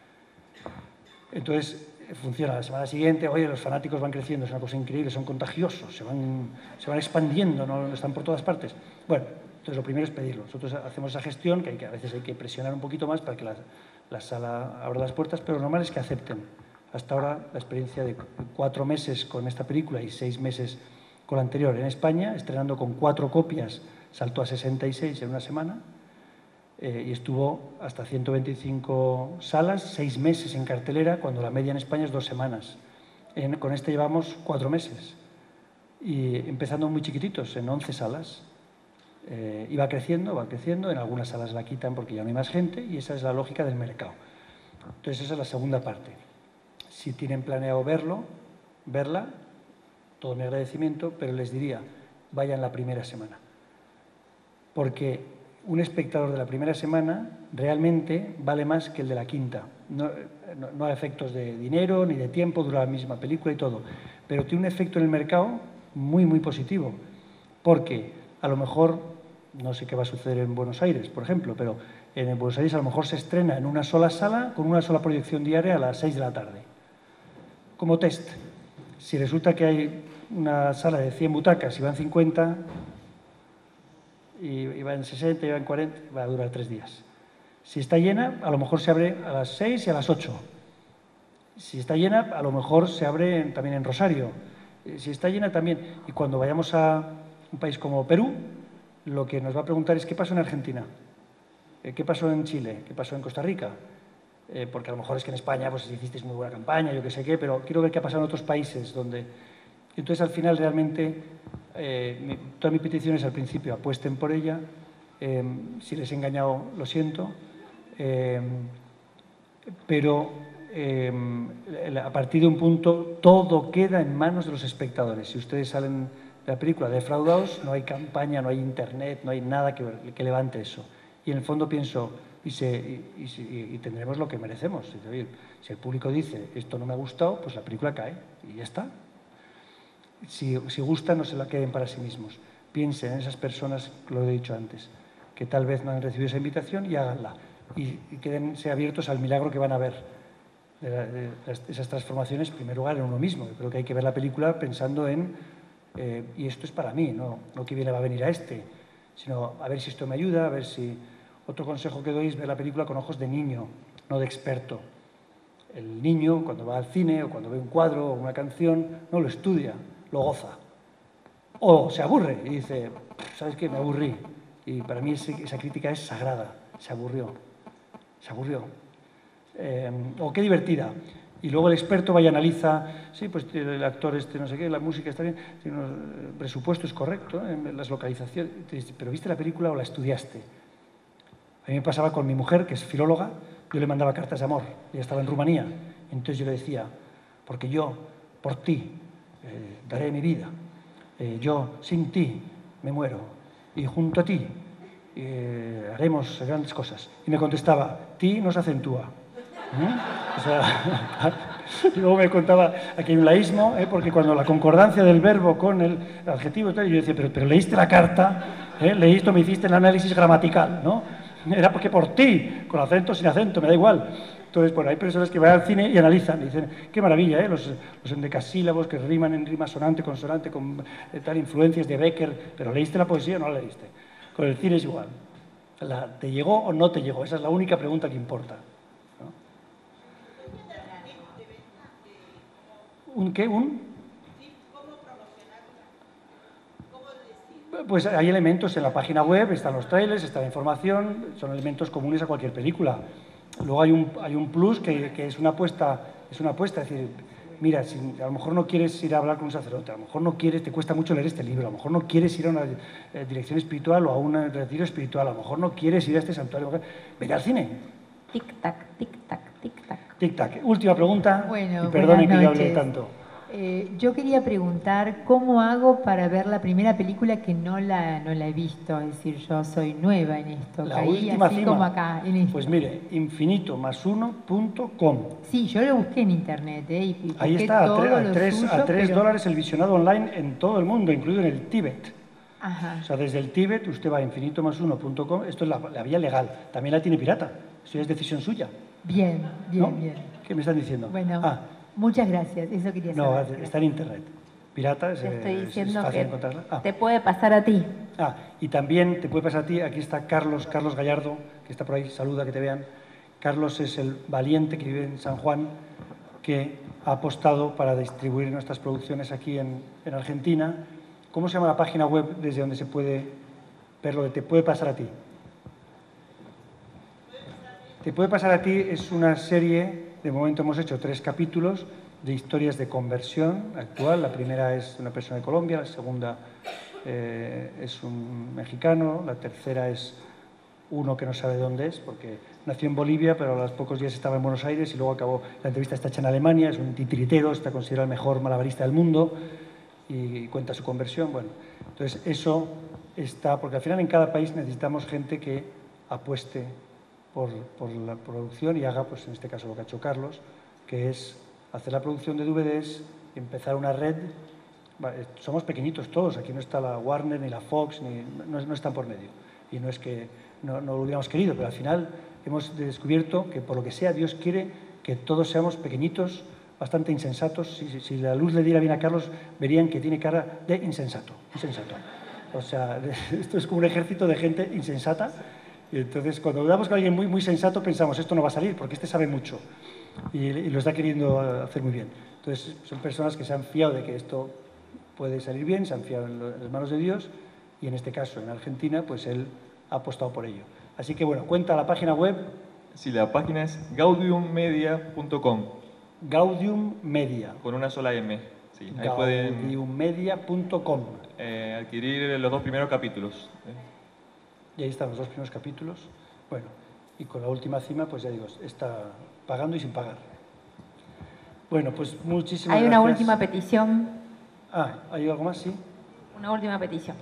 Entonces, funciona. La semana siguiente, oye, los fanáticos van creciendo, es una cosa increíble, son contagiosos, se van, se van expandiendo, no están por todas partes. Bueno, entonces lo primero es pedirlo. Nosotros hacemos esa gestión, que, hay que a veces hay que presionar un poquito más para que la, la sala abra las puertas, pero lo normal es que acepten. Hasta ahora, la experiencia de cuatro meses con esta película y seis meses con la anterior en España, estrenando con cuatro copias, saltó a sesenta y seis en una semana eh, y estuvo hasta ciento veinticinco salas, seis meses en cartelera, cuando la media en España es dos semanas. En, con este llevamos cuatro meses y empezando muy chiquititos, en once salas. Eh, y va creciendo, va creciendo, en algunas salas la quitan porque ya no hay más gente y esa es la lógica del mercado. Entonces esa es la segunda parte. Si tienen planeado verlo, verla, todo mi agradecimiento, pero les diría, vayan la primera semana. Porque un espectador de la primera semana realmente vale más que el de la quinta. No, no, no a efectos de dinero ni de tiempo, dura la misma película y todo. Pero tiene un efecto en el mercado muy, muy positivo. Porque a lo mejor, no sé qué va a suceder en Buenos Aires, por ejemplo, pero en Buenos Aires a lo mejor se estrena en una sola sala con una sola proyección diaria a las seis de la tarde. Como test, si resulta que hay una sala de cien butacas y van cincuenta, y van sesenta, y van cuarenta, va a durar tres días. Si está llena, a lo mejor se abre a las seis y a las ocho. Si está llena, a lo mejor se abre también en Rosario. Eh, si está llena también. Y cuando vayamos a un país como Perú, lo que nos va a preguntar es qué pasó en Argentina, eh, qué pasó en Chile, qué pasó en Costa Rica. Eh, porque a lo mejor es que en España pues hicisteis muy buena campaña, yo qué sé qué, pero quiero ver qué ha pasado en otros países donde... Entonces, al final, realmente, eh, mi, todas mis peticiones al principio apuesten por ella. Eh, si les he engañado, lo siento. Eh, pero eh, a partir de un punto, todo queda en manos de los espectadores. Si ustedes salen de la película defraudados, no hay campaña, no hay internet, no hay nada que, que levante eso. Y en el fondo pienso... Y, se, y, y, y tendremos lo que merecemos. Si el público dice, esto no me ha gustado, pues la película cae y ya está. Si, si gusta, no se la queden para sí mismos. Piensen en esas personas, lo he dicho antes, que tal vez no han recibido esa invitación y háganla. Y, y quédense abiertos al milagro que van a ver de, la, de las, esas transformaciones, en primer lugar, en uno mismo. Yo creo que hay que ver la película pensando en, eh, y esto es para mí, no, no que viene va a venir a este, sino a ver si esto me ayuda, a ver si... Otro consejo que doy es ver la película con ojos de niño, no de experto. El niño, cuando va al cine o cuando ve un cuadro o una canción, no lo estudia, lo goza. O se aburre y dice, ¿sabes qué? Me aburrí. Y para mí ese, esa crítica es sagrada. Se aburrió. Se aburrió. Eh, o qué divertida. Y luego el experto va y analiza, sí, pues el actor este, no sé qué, la música está bien, el presupuesto es correcto, ¿eh? Las localizaciones. Pero ¿viste la película o la estudiaste? A mí me pasaba con mi mujer, que es filóloga, yo le mandaba cartas de amor, ella estaba en Rumanía, entonces yo le decía, porque yo, por ti, eh, daré mi vida, eh, yo, sin ti, me muero, y junto a ti eh, haremos grandes cosas. Y me contestaba, ti nos acentúa. ¿Eh? O sea, y luego me contaba, aquí hay un laísmo, ¿eh? Porque cuando la concordancia del verbo con el adjetivo, y tal, yo decía, pero, pero leíste la carta, ¿eh? Leíste, me hiciste el análisis gramatical, ¿no? Era porque por ti, con acento, sin acento, me da igual. Entonces, bueno, hay personas que van al cine y analizan, y dicen, qué maravilla, ¿eh? Los, los endecasílabos que riman en rima sonante, consonante, con eh, tal influencias de Becker, pero ¿leíste la poesía o no la leíste? Con el cine es igual. La, ¿te llegó o no te llegó? Esa es la única pregunta que importa, ¿no? ¿Un qué? ¿Un? Pues hay elementos en la página web, están los trailers, está la información, son elementos comunes a cualquier película. Luego hay un, hay un plus que, que es una apuesta, es una apuesta, es decir, mira, si a lo mejor no quieres ir a hablar con un sacerdote, a lo mejor no quieres, te cuesta mucho leer este libro, a lo mejor no quieres ir a una eh, dirección espiritual o a un retiro espiritual, a lo mejor no quieres ir a este santuario, ven al cine. Tic-tac, tic-tac, tic-tac. Tic-tac. Última pregunta, bueno, y perdone que yo hable noches. tanto. Eh, yo quería preguntar cómo hago para ver la primera película que no la, no la he visto, es decir, yo soy nueva en esto, La caí última así cima. como acá. En esto. Pues mire, infinito más uno punto com. Sí, yo lo busqué en internet, ¿eh? Y, y Ahí busqué está, a, todo tre- a lo tres, suyo, a tres pero- dólares el visionado online en todo el mundo, incluido en el Tíbet. Ajá. O sea, desde el Tíbet usted va a infinito más uno punto com, esto es la, la vía legal, también la tiene pirata, eso ya es decisión suya. Bien, bien, ¿No? bien. ¿Qué me están diciendo? Bueno, Ah, muchas gracias, eso quería no, saber. está en internet. Pirata, es, Te estoy es- es diciendo fácil que encontrarla. Ah. te puede pasar a ti. Ah, y también te puede pasar a ti, aquí está Carlos, Carlos Gallardo, que está por ahí, saluda, que te vean. Carlos es el valiente que vive en San Juan, que ha apostado para distribuir nuestras producciones aquí en, en Argentina. ¿Cómo se llama la página web desde donde se puede ver lo que te puede pasar a ti? Te puede pasar a ti es una serie, de momento hemos hecho tres capítulos, de historias de conversión actual. La primera es una persona de Colombia, la segunda eh, es un mexicano, la tercera es uno que no sabe dónde es, porque nació en Bolivia, pero a los pocos días estaba en Buenos Aires y luego acabó, la entrevista está hecha en Alemania, es un titiritero, está considerado el mejor malabarista del mundo y cuenta su conversión. Bueno, entonces eso está, porque al final en cada país necesitamos gente que apueste por, por la producción y haga, pues en este caso lo que ha hecho Carlos, que es hacer la producción de D V Ds, empezar una red. Somos pequeñitos todos, aquí no está la Warner ni la Fox, ni, no, no están por medio. Y no es que no, no lo hubiéramos querido, pero al final hemos descubierto que por lo que sea Dios quiere que todos seamos pequeñitos, bastante insensatos. Si, si, si la luz le diera bien a Carlos, verían que tiene cara de insensato, insensato. O sea, esto es como un ejército de gente insensata. Y entonces, cuando damos con alguien muy, muy sensato, pensamos, esto no va a salir, porque este sabe mucho. Y, y lo está queriendo hacer muy bien. Entonces, son personas que se han fiado de que esto puede salir bien, se han fiado en, lo, en las manos de Dios, y en este caso, en Argentina, pues él ha apostado por ello. Así que, bueno, cuenta la página web. Sí, la página es gaudium media punto com. Gaudium Media. Con una sola M. Sí, ahí pueden gaudium media punto com. Eh, adquirir los dos primeros capítulos. Y ahí están los dos primeros capítulos. Bueno, y con la última cima, pues ya digo, está pagando y sin pagar. Bueno, pues muchísimas Hay gracias. una última petición. Ah, ¿hay algo más? Sí. Una última petición.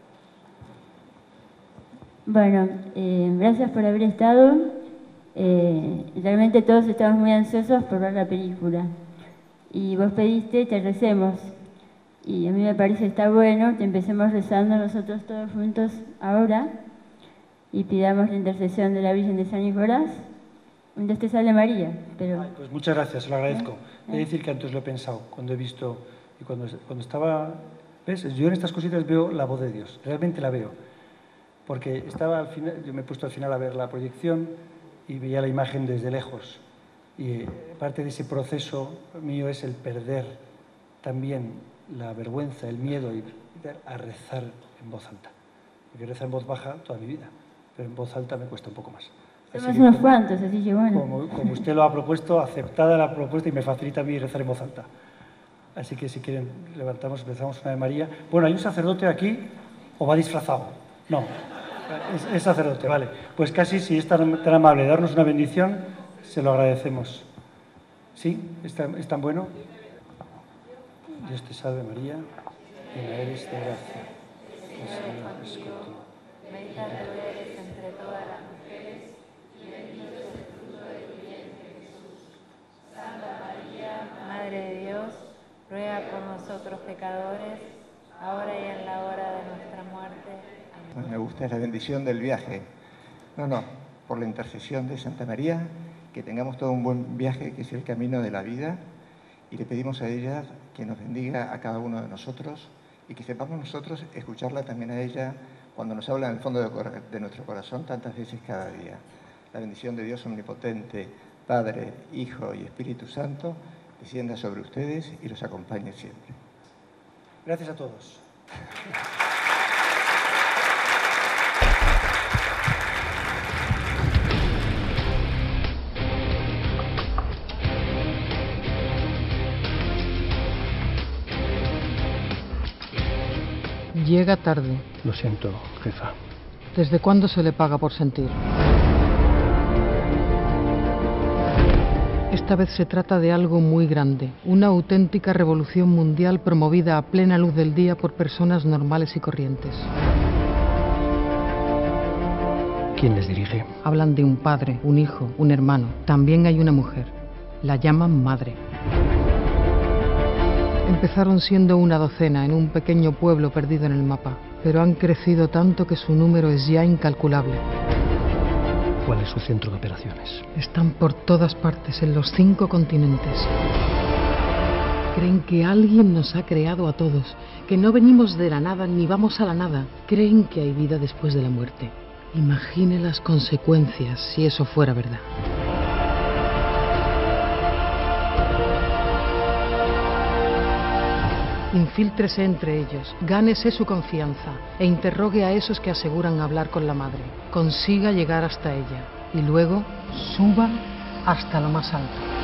Bueno, eh, gracias por haber estado. Eh, realmente todos estamos muy ansiosos por ver la película. Y vos pediste que recemos. Y a mí me parece está bueno que empecemos rezando nosotros todos juntos ahora y pidamos la intercesión de la Virgen de San Nicolás. Un Dios te salve María. Pero... Ay, pues muchas gracias, se lo agradezco. He de decir que antes lo he pensado, cuando he visto y cuando, cuando estaba... ¿Ves? Yo en estas cositas veo la voz de Dios, realmente la veo. Porque estaba al final, yo me he puesto al final a ver la proyección y veía la imagen desde lejos. Y parte de ese proceso mío es el perder también la vergüenza, el miedo y a rezar en voz alta. Porque rezar en voz baja toda mi vida, pero en voz alta me cuesta un poco más. Somos unos cuantos, así que bueno. Como, como usted lo ha propuesto, aceptada la propuesta y me facilita a mí rezar en voz alta. Así que si quieren, levantamos, empezamos una de María. Bueno, ¿hay un sacerdote aquí o va disfrazado? No, es, es sacerdote, vale. Pues casi, si es tan, tan amable de darnos una bendición, se lo agradecemos. ¿Sí? ¿Es tan, es tan bueno? Dios te salve María, llena eres de gracia. El Señor es contigo. Bendita tú eres entre todas las mujeres y bendito es el fruto de tu vientre, Jesús. Santa María, Madre de Dios, ruega por nosotros pecadores, ahora y en la hora de nuestra muerte. Amén. Me gusta la bendición del viaje. No, no, por la intercesión de Santa María, que tengamos todo un buen viaje, que es el camino de la vida, y le pedimos a ella que nos bendiga a cada uno de nosotros y que sepamos nosotros escucharla también a ella cuando nos habla en el fondo de, de nuestro corazón tantas veces cada día. La bendición de Dios omnipotente, Padre, Hijo y Espíritu Santo, descienda sobre ustedes y los acompañe siempre. Gracias a todos. Llega tarde. Lo siento, jefa. ¿Desde cuándo se le paga por sentir? Esta vez se trata de algo muy grande, una auténtica revolución mundial promovida a plena luz del día por personas normales y corrientes. ¿Quién les dirige? Hablan de un padre, un hijo, un hermano. También hay una mujer. La llaman madre. Empezaron siendo una docena en un pequeño pueblo perdido en el mapa, pero han crecido tanto que su número es ya incalculable. ¿Cuál es su centro de operaciones? Están por todas partes, en los cinco continentes. Creen que alguien nos ha creado a todos, que no venimos de la nada ni vamos a la nada. Creen que hay vida después de la muerte. Imagine las consecuencias si eso fuera verdad. Infíltrese entre ellos, gánese su confianza e interrogue a esos que aseguran hablar con la madre. Consiga llegar hasta ella y luego suba hasta lo más alto.